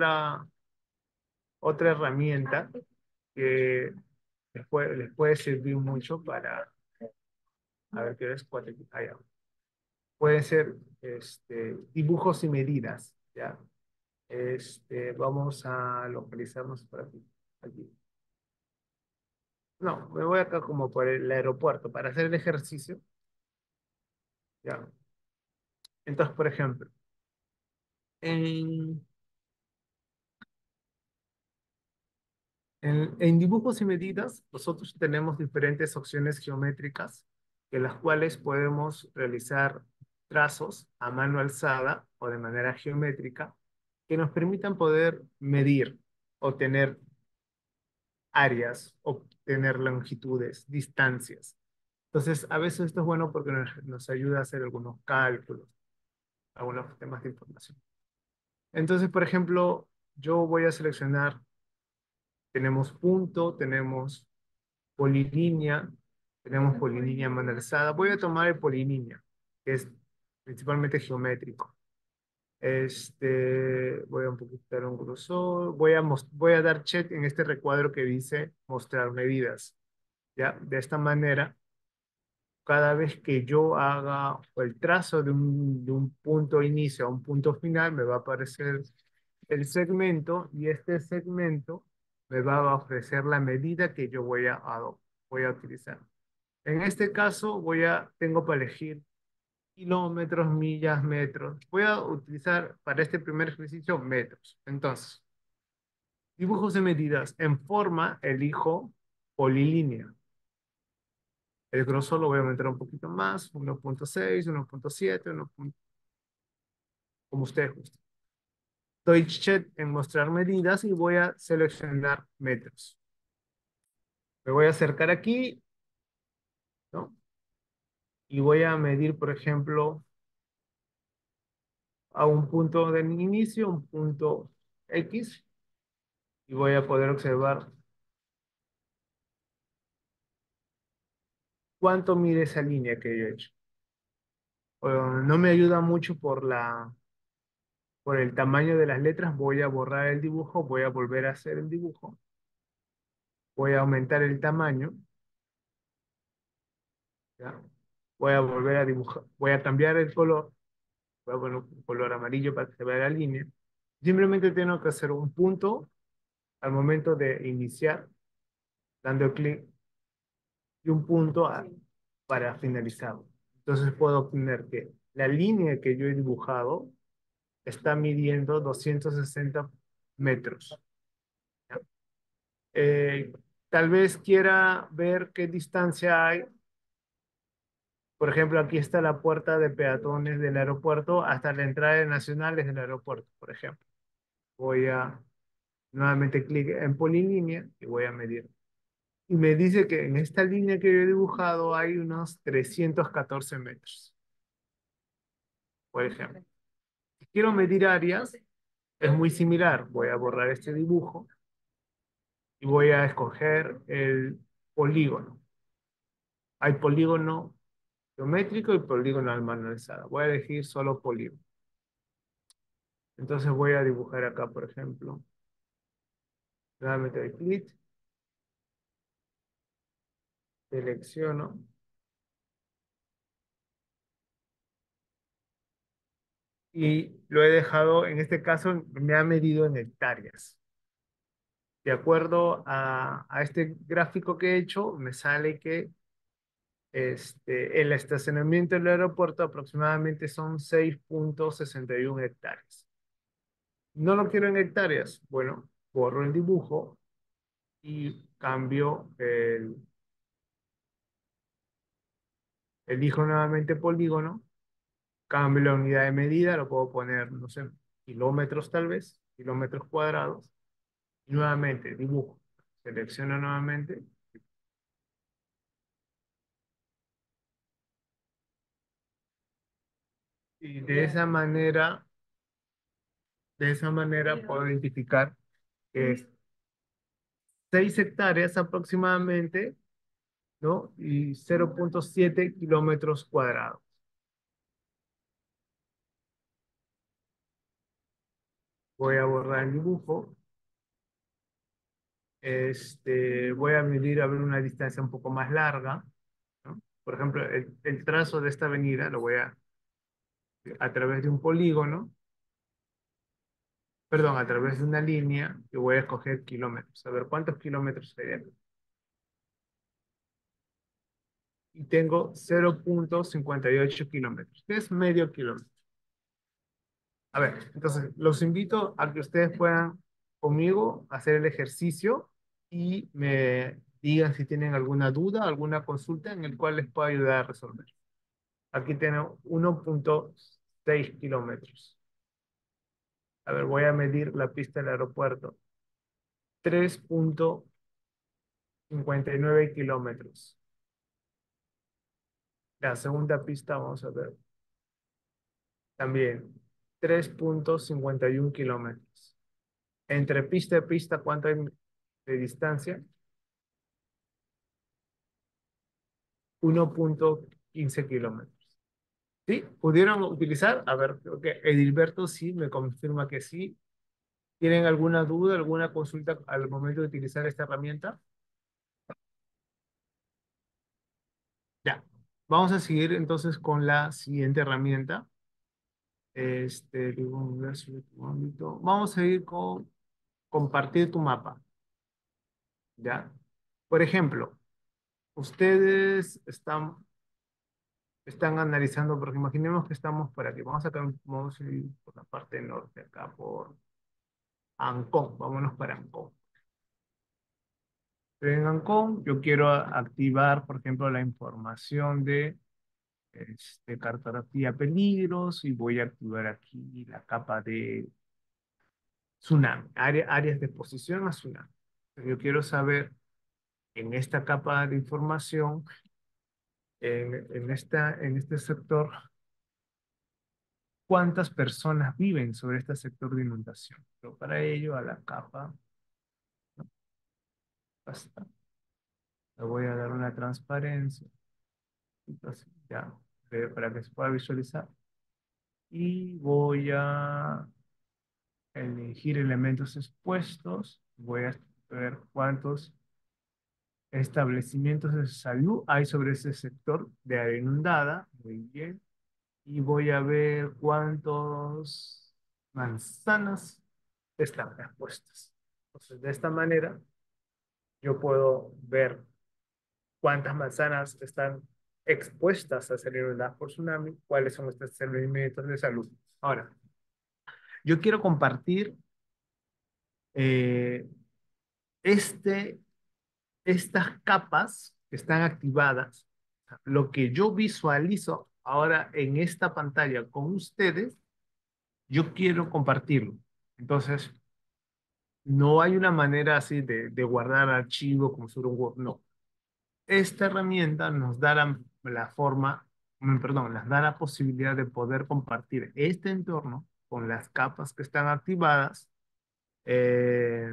otra herramienta que les puede servir mucho para, a ver qué es, allá. Pueden ser dibujos y medidas, ¿ya? Vamos a localizarnos por aquí. Aquí. No, me voy acá como por el aeropuerto para hacer el ejercicio, ¿ya? Entonces, por ejemplo, en, en dibujos y medidas, nosotros tenemos diferentes opciones geométricas en las cuales podemos realizar trazos a mano alzada o de manera geométrica que nos permitan poder medir, obtener áreas, obtener longitudes, distancias. Entonces, a veces esto es bueno porque nos ayuda a hacer algunos cálculos, algunos temas de información. Entonces, por ejemplo, yo voy a seleccionar, tenemos punto, tenemos polilínea mano alzada. Voy a tomar el polilínea, que es principalmente geométrico. Voy a un poquito dar un grosor, voy a dar check en este recuadro que dice mostrar medidas. ¿Ya? De esta manera, cada vez que yo haga el trazo de un punto inicio a un punto final, me va a aparecer el segmento y este segmento me va a ofrecer la medida que yo voy a utilizar. En este caso, tengo para elegir kilómetros, millas, metros. Voy a utilizar para este primer ejercicio metros. Entonces, dibujos de medidas. En forma, elijo polilínea. El grosor lo voy a aumentar un poquito más, 1.6, 1.7, como ustedes gusten. Doy check en mostrar medidas y voy a seleccionar metros. Me voy a acercar aquí, ¿no? Y voy a medir, por ejemplo, a un punto de inicio, un punto X, y voy a poder observar cuánto mide esa línea que yo he hecho. No me ayuda mucho por el tamaño de las letras, voy a borrar el dibujo, voy a volver a hacer el dibujo, voy a aumentar el tamaño, ¿ya? Voy a volver a dibujar, voy a cambiar el color, voy a poner un color amarillo para que se vea la línea. Simplemente tengo que hacer un punto al momento de iniciar, dando clic, y un punto para finalizar. Entonces puedo obtener que la línea que yo he dibujado está midiendo 260 metros. ¿Ya? Eh, Tal vez quiera ver qué distancia hay. Por ejemplo, aquí está la puerta de peatones del aeropuerto hasta la entrada de nacionales del aeropuerto, por ejemplo. Voy a nuevamente clic en polilínea y voy a medir. Y me dice que en esta línea que yo he dibujado hay unos 314 metros, por ejemplo. Si quiero medir áreas, es muy similar. Voy a borrar este dibujo y voy a escoger el polígono. Hay polígono geométrico y polígono al mano alzada. Voy a elegir solo polígono. Entonces voy a dibujar acá, por ejemplo. Nuevamente doy clic, selecciono. Y lo he dejado, en este caso, me ha medido en hectáreas. De acuerdo a este gráfico que he hecho, me sale que El estacionamiento del aeropuerto aproximadamente son 6,61 hectáreas. No lo quiero en hectáreas. Bueno, borro el dibujo y cambio elijo nuevamente polígono, cambio la unidad de medida, lo puedo poner, no sé, kilómetros tal vez, kilómetros cuadrados, y nuevamente dibujo. Selecciono nuevamente. Y de esa manera puedo identificar que es 6 hectáreas aproximadamente, ¿no? Y 0,7 kilómetros cuadrados. Voy a borrar el dibujo. Voy a medir a ver una distancia un poco más larga, ¿no? Por ejemplo, el trazo de esta avenida lo voy a través de un polígono, perdón, a través de una línea, y voy a escoger kilómetros. A ver, ¿cuántos kilómetros serían? Y tengo 0,58 kilómetros, que es medio kilómetro. A ver, entonces los invito a que ustedes puedan conmigo hacer el ejercicio y me digan si tienen alguna duda, alguna consulta en el cual les pueda ayudar a resolver. Aquí tengo 1,6 kilómetros. A ver, voy a medir la pista del aeropuerto. 3,59 kilómetros. La segunda pista, vamos a ver. También 3,51 kilómetros. Entre pista y pista, ¿cuánto hay de distancia? 1,15 kilómetros. ¿Sí? ¿Pudieron utilizar? A ver, creo que Edilberto sí me confirma que sí. ¿Tienen alguna duda, alguna consulta al momento de utilizar esta herramienta? Ya. Vamos a seguir entonces con la siguiente herramienta. Vamos a ir con compartir tu mapa. ¿Ya? Por ejemplo, ustedes están analizando, porque imaginemos que estamos por aquí. Vamos a ir por la parte norte, acá por Ancón. Vámonos para Ancón. En Ancón, yo quiero activar, por ejemplo, la información de cartografía peligros y voy a activar aquí la capa de tsunami, áreas de exposición a tsunami. Yo quiero saber en esta capa de información, en este sector, cuántas personas viven sobre este sector de inundación. Pero para ello, a la capa, ¿no? Basta. Le voy a dar una transparencia. Entonces, ya, para que se pueda visualizar. Y voy a elegir elementos expuestos. Voy a ver cuántos establecimientos de salud hay sobre ese sector de área inundada. Muy bien. Y voy a ver cuántas manzanas están expuestas. Entonces, de esta manera, yo puedo ver cuántas manzanas están expuestas a ser inundadas por tsunami, cuáles son estos establecimientos de salud. Ahora, yo quiero compartir eh, este, estas capas que están activadas, lo que yo visualizo ahora en esta pantalla con ustedes, yo quiero compartirlo. Entonces, no hay una manera así de guardar archivo como sobre un Word, no. Esta herramienta nos da la forma, perdón, nos da la posibilidad de poder compartir este entorno con las capas que están activadas eh,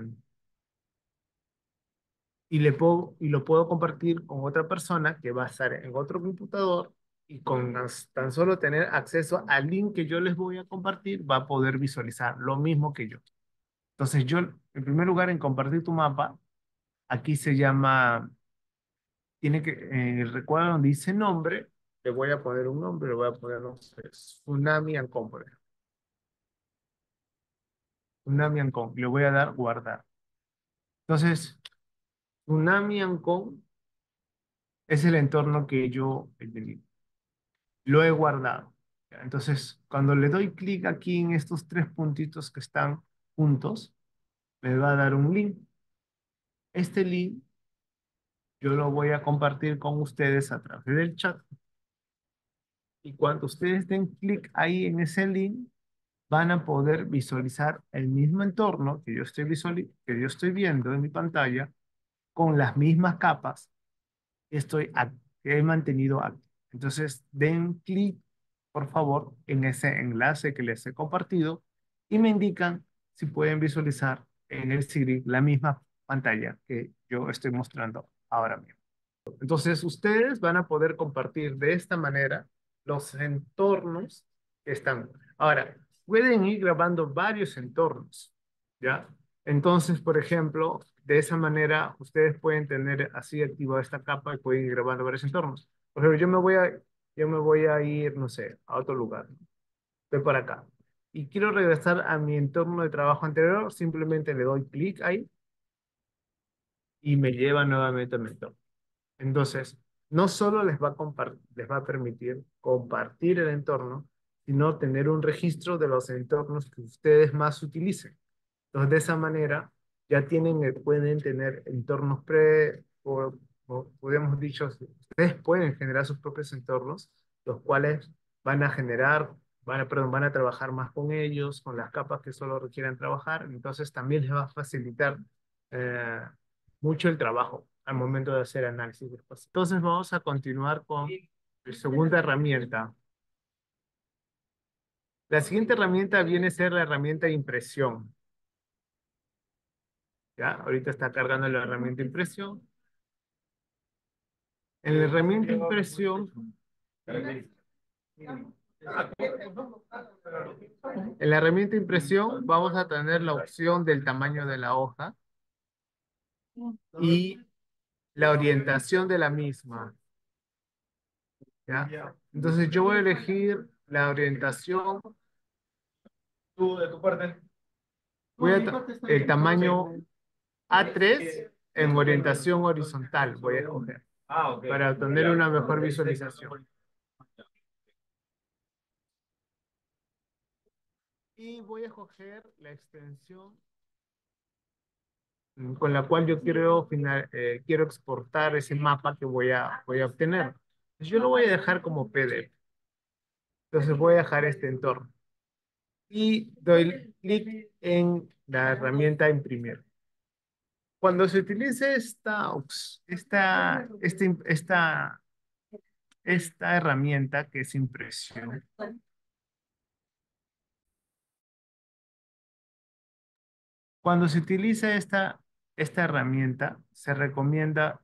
y lo puedo compartir con otra persona que va a estar en otro computador y con tan solo tener acceso al link que yo les voy a compartir, va a poder visualizar lo mismo que yo. Entonces yo, en primer lugar, en compartir tu mapa, aquí se llama, tiene que, en el recuadro donde dice nombre, le voy a poner un nombre, le voy a poner, no sé, Tsunami Ancón, por ejemplo. Tsunami Ancón, le voy a dar guardar. Entonces, Tsunami Ancón Es el entorno que yo lo he guardado. ¿Ya? Entonces, cuando le doy clic aquí en estos tres puntitos que están juntos, me va a dar un link. Este link yo lo voy a compartir con ustedes a través del chat. Y cuando ustedes den clic ahí en ese link, van a poder visualizar el mismo entorno que que yo estoy viendo en mi pantalla con las mismas capas que he mantenido activo. Entonces, den clic, por favor, en ese enlace que les he compartido y me indican si pueden visualizar en el Siri la misma pantalla que yo estoy mostrando ahora mismo. Entonces, ustedes van a poder compartir de esta manera los entornos que están. Ahora, pueden ir grabando varios entornos, ¿ya? Entonces, por ejemplo, de esa manera, ustedes pueden tener así activada esta capa y pueden ir grabando varios entornos. Por ejemplo, yo me voy a ir, no sé, a otro lugar. Estoy por acá. Y quiero regresar a mi entorno de trabajo anterior, simplemente le doy clic ahí y me lleva nuevamente a mi entorno. Entonces, no solo les va a permitir compartir el entorno, sino tener un registro de los entornos que ustedes más utilicen. Entonces, de esa manera, ya pueden tener entornos o podemos dicho, ustedes pueden generar sus propios entornos, los cuales van a trabajar más con ellos, con las capas que solo requieran trabajar. Entonces, también les va a facilitar eh, mucho el trabajo al momento de hacer análisis de espacio. Entonces vamos a continuar con la segunda herramienta. La siguiente herramienta viene a ser la herramienta de impresión. ¿Ya? Ahorita está cargando la herramienta de impresión. En la herramienta de impresión, vamos a tener la opción del tamaño de la hoja y la orientación de la misma. ¿Ya? Entonces yo voy a elegir la orientación. Tú, de tu parte. El tamaño A3 en orientación horizontal voy a escoger para obtener una mejor visualización. Y voy a escoger la extensión con la cual yo quiero exportar ese mapa que voy a obtener. Entonces, yo lo voy a dejar como PDF. Entonces voy a dejar este entorno. Y doy clic en la herramienta imprimir. Cuando se utilice esta herramienta que es impresión, cuando se utiliza esta herramienta, se recomienda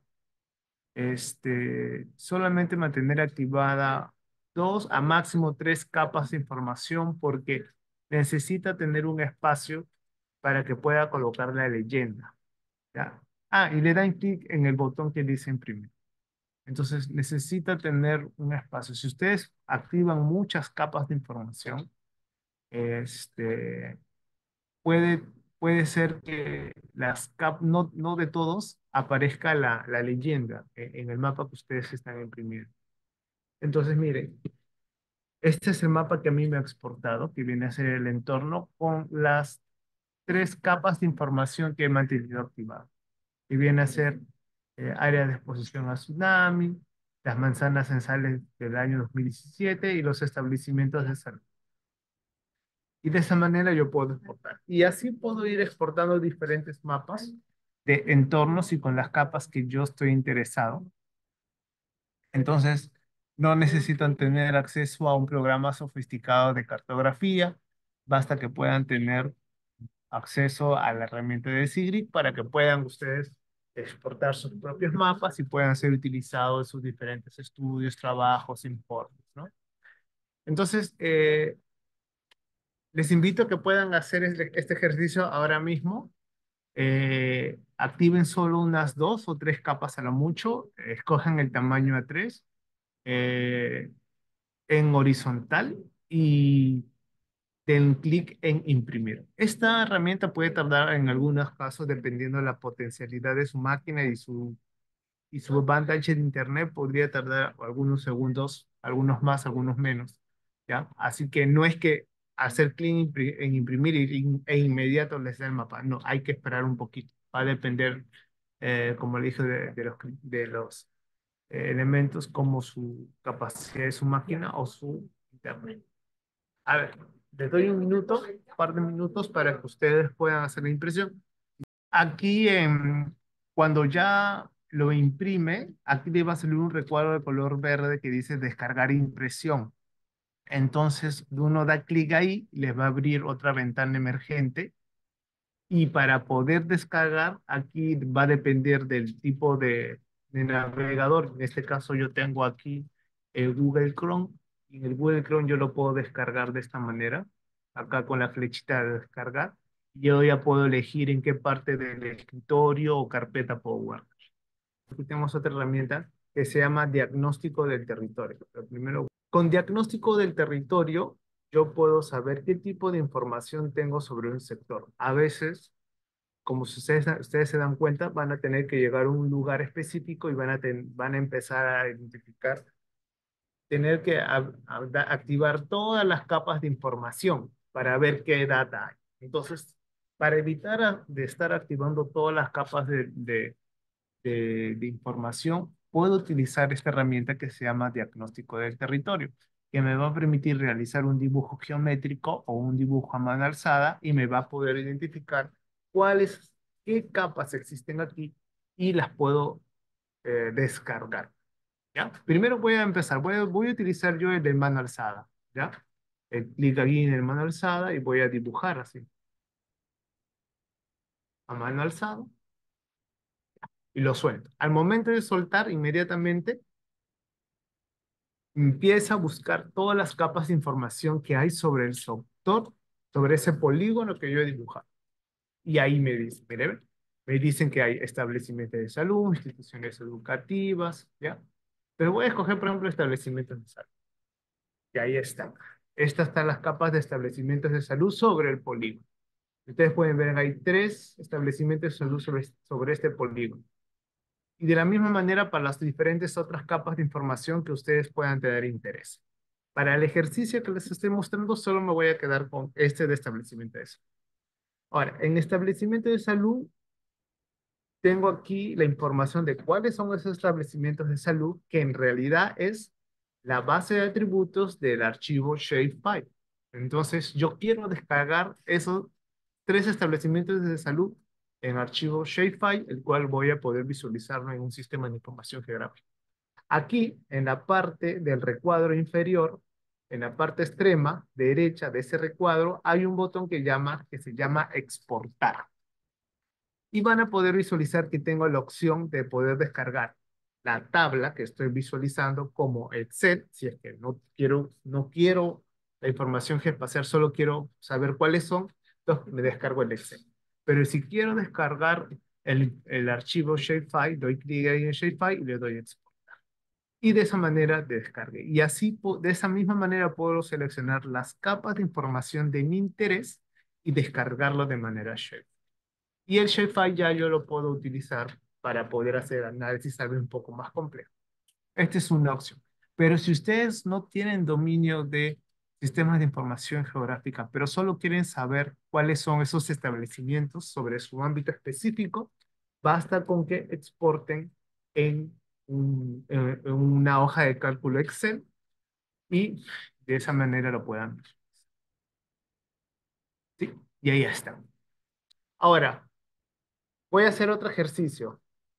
solamente mantener activada dos a máximo tres capas de información porque necesita tener un espacio para que pueda colocar la leyenda. ¿Ya? Ah, y le dan clic en el botón que dice imprimir. Entonces necesita tener un espacio. Si ustedes activan muchas capas de información, este, puede, puede ser que no de todos aparezca la leyenda en el mapa que ustedes están imprimiendo. Entonces, miren, este es el mapa que a mí me ha exportado, que viene a ser el entorno con las tres capas de información que he mantenido activadas. Que viene a ser área de exposición a tsunami, las manzanas censales del año 2017 y los establecimientos de salud. Y de esa manera yo puedo exportar. Y así puedo ir exportando diferentes mapas de entornos y con las capas que yo estoy interesado. Entonces, no necesitan tener acceso a un programa sofisticado de cartografía, basta que puedan tener acceso a la herramienta de Sigrid para que puedan ustedes exportar sus propios mapas y puedan ser utilizados en sus diferentes estudios, trabajos, informes, ¿no? Entonces, les invito a que puedan hacer este ejercicio ahora mismo. Activen solo unas dos o tres capas a lo mucho, escojan el tamaño A3 eh, en horizontal y den clic en imprimir. Esta herramienta puede tardar en algunos casos dependiendo de la potencialidad de su máquina y su banda ancha de internet podría tardar algunos segundos, algunos más, algunos menos, ¿ya? Así que no es que hacer clic en imprimir e inmediato les dé el mapa, no, hay que esperar un poquito, va a depender, como le dije, de los elementos como su capacidad de su máquina o su internet. A ver, les doy un minuto, un par de minutos para que ustedes puedan hacer la impresión. Aquí, cuando ya lo imprime, aquí le va a salir un recuadro de color verde que dice descargar impresión. Entonces, uno da clic ahí, les va a abrir otra ventana emergente y para poder descargar, aquí va a depender del tipo de navegador. En este caso yo tengo aquí el Google Chrome y en el Google Chrome yo lo puedo descargar de esta manera, acá con la flechita de descargar. Yo ya puedo elegir en qué parte del escritorio o carpeta puedo guardar. Aquí tenemos otra herramienta que se llama diagnóstico del territorio. Pero primero, con diagnóstico del territorio, yo puedo saber qué tipo de información tengo sobre un sector. A veces, como si ustedes se dan cuenta, van a tener que llegar a un lugar específico y van a empezar a identificar, tener que activar todas las capas de información para ver qué data hay. Entonces, para evitar de estar activando todas las capas de información, puedo utilizar esta herramienta que se llama diagnóstico del territorio, que me va a permitir realizar un dibujo geométrico o un dibujo a mano alzada y me va a poder identificar qué capas existen aquí y las puedo descargar. ¿Ya? Primero voy a empezar, voy a utilizar yo el de mano alzada, ¿ya? El clic aquí en el mano alzada y voy a dibujar así, a mano alzada y lo suelto. Al momento de soltar, inmediatamente empieza a buscar todas las capas de información que hay sobre el sector, sobre ese polígono que yo he dibujado. Y ahí me dicen, mire, me dicen que hay establecimientos de salud, instituciones educativas, ¿ya? Pero voy a escoger, por ejemplo, establecimientos de salud. Y ahí están. Estas están las capas de establecimientos de salud sobre el polígono. Ustedes pueden ver, hay 3 establecimientos de salud sobre este polígono. Y de la misma manera para las diferentes otras capas de información que ustedes puedan tener interés. Para el ejercicio que les estoy mostrando, solo me voy a quedar con este de establecimiento de salud. Ahora, en establecimiento de salud, tengo aquí la información de cuáles son esos establecimientos de salud, que en realidad es la base de atributos del archivo shapefile. Entonces, yo quiero descargar esos 3 establecimientos de salud en archivo shapefile, el cual voy a poder visualizarlo en un sistema de información geográfica. Aquí, en la parte del recuadro inferior, en la parte extrema derecha de ese recuadro, hay un botón que se llama exportar. Y van a poder visualizar que tengo la opción de poder descargar la tabla que estoy visualizando como Excel, si es que no quiero la información geoespacial, solo quiero saber cuáles son, entonces me descargo el Excel. Pero si quiero descargar el archivo shapefile, doy clic ahí en shapefile y le doy export. Y de esa manera descargue. Y así, de esa misma manera puedo seleccionar las capas de información de mi interés y descargarlo de manera shapefile. Y el shapefile ya yo lo puedo utilizar para poder hacer análisis algo un poco más complejo. Esta es una opción. Pero si ustedes no tienen dominio de sistemas de información geográfica, pero solo quieren saber cuáles son esos establecimientos sobre su ámbito específico, basta con que exporten en una hoja de cálculo Excel y de esa manera lo puedan ver. ¿Sí? Y ahí está. Ahora, voy a hacer otro ejercicio.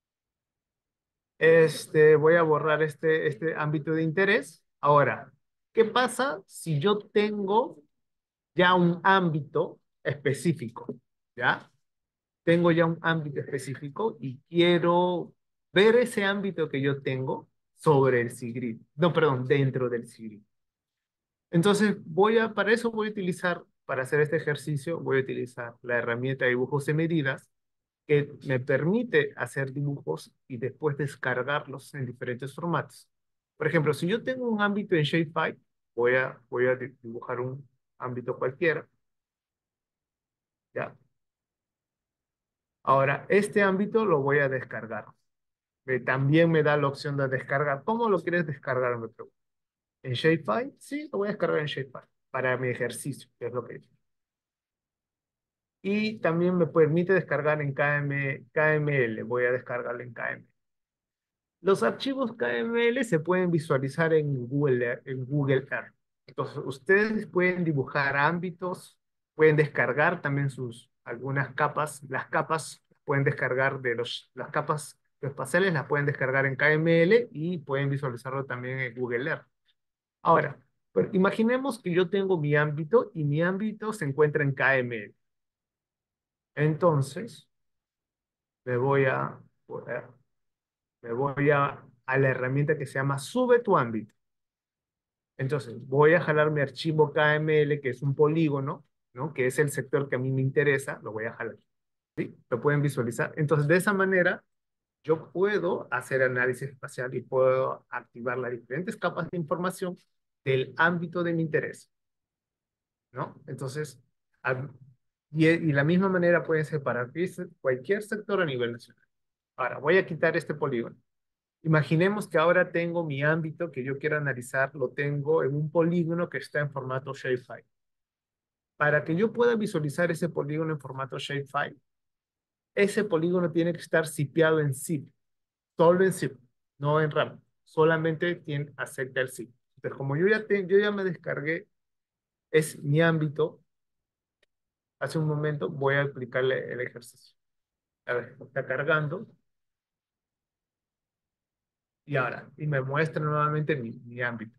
Voy a borrar este ámbito de interés. Ahora, ¿qué pasa si yo tengo ya un ámbito específico? ¿Ya? Tengo ya un ámbito específico y quiero ver ese ámbito que yo tengo sobre el SIGRID. No, perdón, dentro del SIGRID. Entonces, para eso voy a utilizar, para hacer este ejercicio, voy a utilizar la herramienta de dibujos de medidas que me permite hacer dibujos y después descargarlos en diferentes formatos. Por ejemplo, si yo tengo un ámbito en Shapefile, voy a dibujar un ámbito cualquiera. ¿Ya? Ahora, este ámbito lo voy a descargar. También me da la opción de descargar. ¿Cómo lo quieres descargar? Me pregunto. ¿En Shapefile? Sí, lo voy a descargar en Shapefile para mi ejercicio, que es lo que hice. Y también me permite descargar en KML. Voy a descargarlo en KML. Los archivos KML se pueden visualizar en Google Earth. Entonces, ustedes pueden dibujar ámbitos, pueden descargar también algunas capas. Las capas pueden descargar las capas espaciales, las pueden descargar en KML y pueden visualizarlo también en Google Earth. Ahora, pero imaginemos que yo tengo mi ámbito y mi ámbito se encuentra en KML. Entonces, me voy a, me voy a la herramienta que se llama Sube tu ámbito. Entonces, voy a jalar mi archivo KML, que es un polígono, ¿no? Que es el sector que a mí me interesa, lo voy a jalar. ¿Sí? Lo pueden visualizar. Entonces, de esa manera, yo puedo hacer análisis espacial y puedo activar las diferentes capas de información del ámbito de mi interés, ¿no? Entonces, a- y la misma manera pueden ser para cualquier sector a nivel nacional. Ahora, voy a quitar este polígono. Imaginemos que ahora tengo mi ámbito que yo quiero analizar, lo tengo en un polígono que está en formato shapefile. Para que yo pueda visualizar ese polígono en formato shapefile, ese polígono tiene que estar zipeado en zip, solo en zip, no en RAM. Solamente acepta el zip. Entonces, como yo ya me descargué, es mi ámbito, hace un momento voy a aplicarle el ejercicio. A ver, está cargando. Y me muestra nuevamente mi ámbito.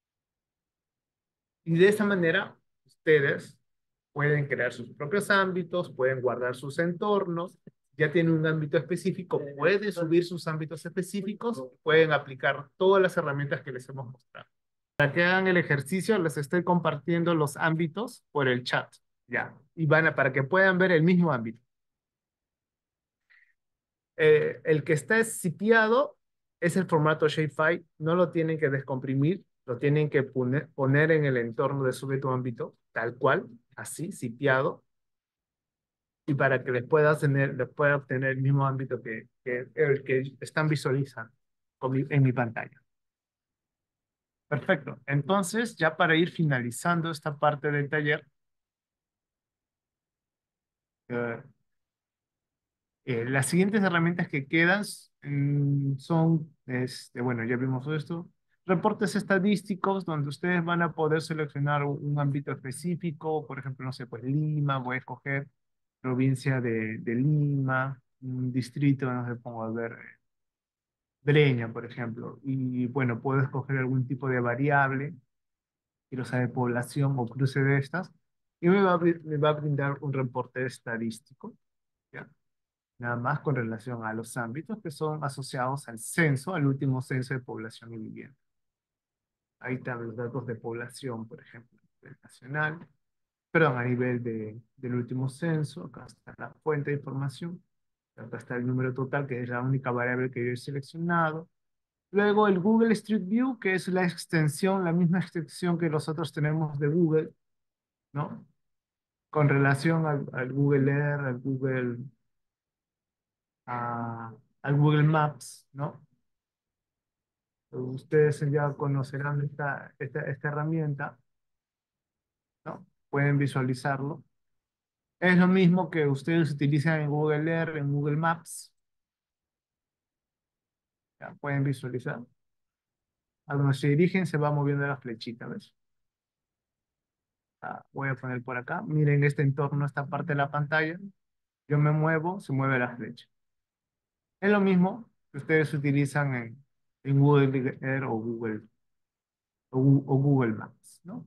Y de esa manera, ustedes pueden crear sus propios ámbitos, pueden guardar sus entornos, ya tienen un ámbito específico, pueden subir sus ámbitos específicos, pueden aplicar todas las herramientas que les hemos mostrado. Para que hagan el ejercicio, les estoy compartiendo los ámbitos por el chat, ya, y para que puedan ver el mismo ámbito. El que está zipeado es el formato shapefile, no lo tienen que descomprimir, lo tienen que poner en el entorno de Sube tu ámbito, tal cual, así, zipeado, y para que les pueda obtener el mismo ámbito que el que están visualizando en mi pantalla. Perfecto. Entonces, ya para ir finalizando esta parte del taller, eh, las siguientes herramientas que quedan son, bueno, ya vimos esto, reportes estadísticos donde ustedes van a poder seleccionar un ámbito específico, por ejemplo, no sé, pues Lima, voy a escoger provincia de Lima, un distrito, no sé, pongo a ver, Breña, por ejemplo, y bueno, puedo escoger algún tipo de variable, quiero saber población o cruce de estas, y me va a brindar un reporte estadístico, ¿ya? Nada más con relación a los ámbitos que son asociados al censo, al último censo de población y vivienda. Ahí están los datos de población, por ejemplo, nacional, perdón, a nivel del último censo, acá está la fuente de información, acá está el número total, que es la única variable que yo he seleccionado. Luego el Google Street View, que es la extensión, la misma extensión que nosotros tenemos de Google, ¿no? Con relación al Google Earth, al Google Maps, ¿no? Ustedes ya conocerán esta herramienta, ¿no? Pueden visualizarlo. Es lo mismo que ustedes utilizan en Google Earth, en Google Maps. Ya, pueden visualizar. A donde se dirigen se va moviendo la flechita, ¿ves? Voy a poner por acá. Miren este entorno, esta parte de la pantalla. Yo me muevo, se mueve la flecha. Es lo mismo que ustedes utilizan en Google Earth o Google Maps, ¿no?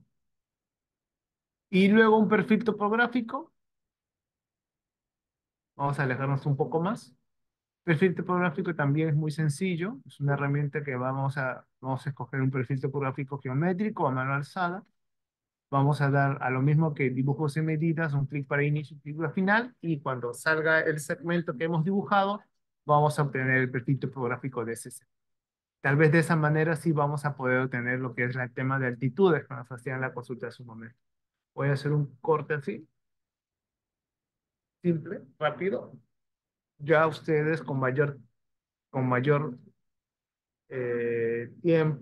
Y luego un perfil topográfico. Vamos a alejarnos un poco más. Perfil topográfico también es muy sencillo. Es una herramienta que vamos a escoger un perfil topográfico geométrico a mano alzada. Vamos a dar a lo mismo que dibujos y medidas, un clic para inicio y clic para final. Y cuando salga el segmento que hemos dibujado, vamos a obtener el perfil topográfico de ese segmento. Tal vez de esa manera sí vamos a poder obtener lo que es el tema de altitudes que nos hacían la consulta hace un momento. Voy a hacer un corte así, simple, rápido. Ya ustedes con con mayor tiempo,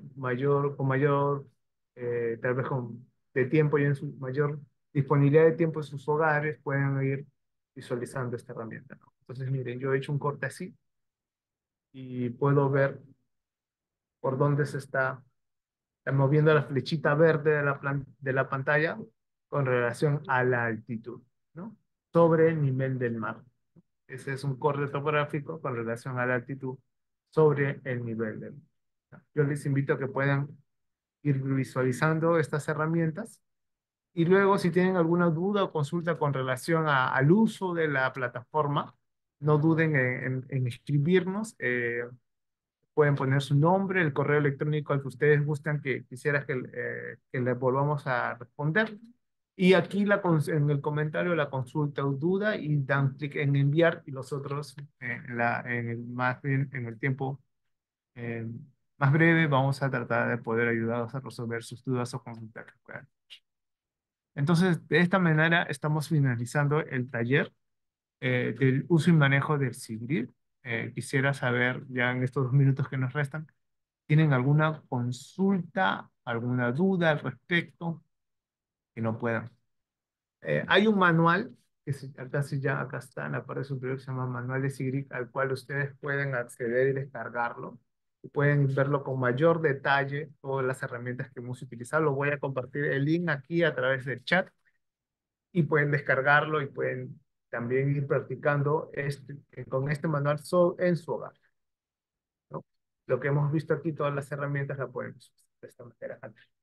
tal vez de tiempo y en su mayor disponibilidad de tiempo en sus hogares, puedan ir visualizando esta herramienta, ¿no? Entonces, miren, yo he hecho un corte así y puedo ver por dónde se está moviendo la flechita verde de la pantalla con relación a la altitud, ¿no? Sobre el nivel del mar. Ese es un corte topográfico con relación a la altitud sobre el nivel del mar. Yo les invito a que puedan ir visualizando estas herramientas y luego si tienen alguna duda o consulta con relación al uso de la plataforma, no duden en escribirnos. Pueden poner su nombre, el correo electrónico al que ustedes gustan que quisiera que les volvamos a responder. Y aquí en el comentario la consulta o duda y dan clic en enviar y los otros en el tiempo eh, más breve vamos a tratar de poder ayudarlos a resolver sus dudas o consultas que puedan. Entonces, de esta manera estamos finalizando el taller del uso y manejo del SIGRID. Quisiera saber, ya en estos 2 minutos que nos restan, ¿tienen alguna consulta, alguna duda al respecto que no puedan? Hay un manual, acá está en la parte superior, que se llama Manual de SIGRID, al cual ustedes pueden acceder y descargarlo. Y pueden verlo con mayor detalle, todas las herramientas que hemos utilizado. Lo voy a compartir el link aquí a través del chat y pueden descargarlo y pueden también ir practicando con este manual en su hogar, ¿no? Lo que hemos visto aquí, todas las herramientas las podemos usar de esta manera.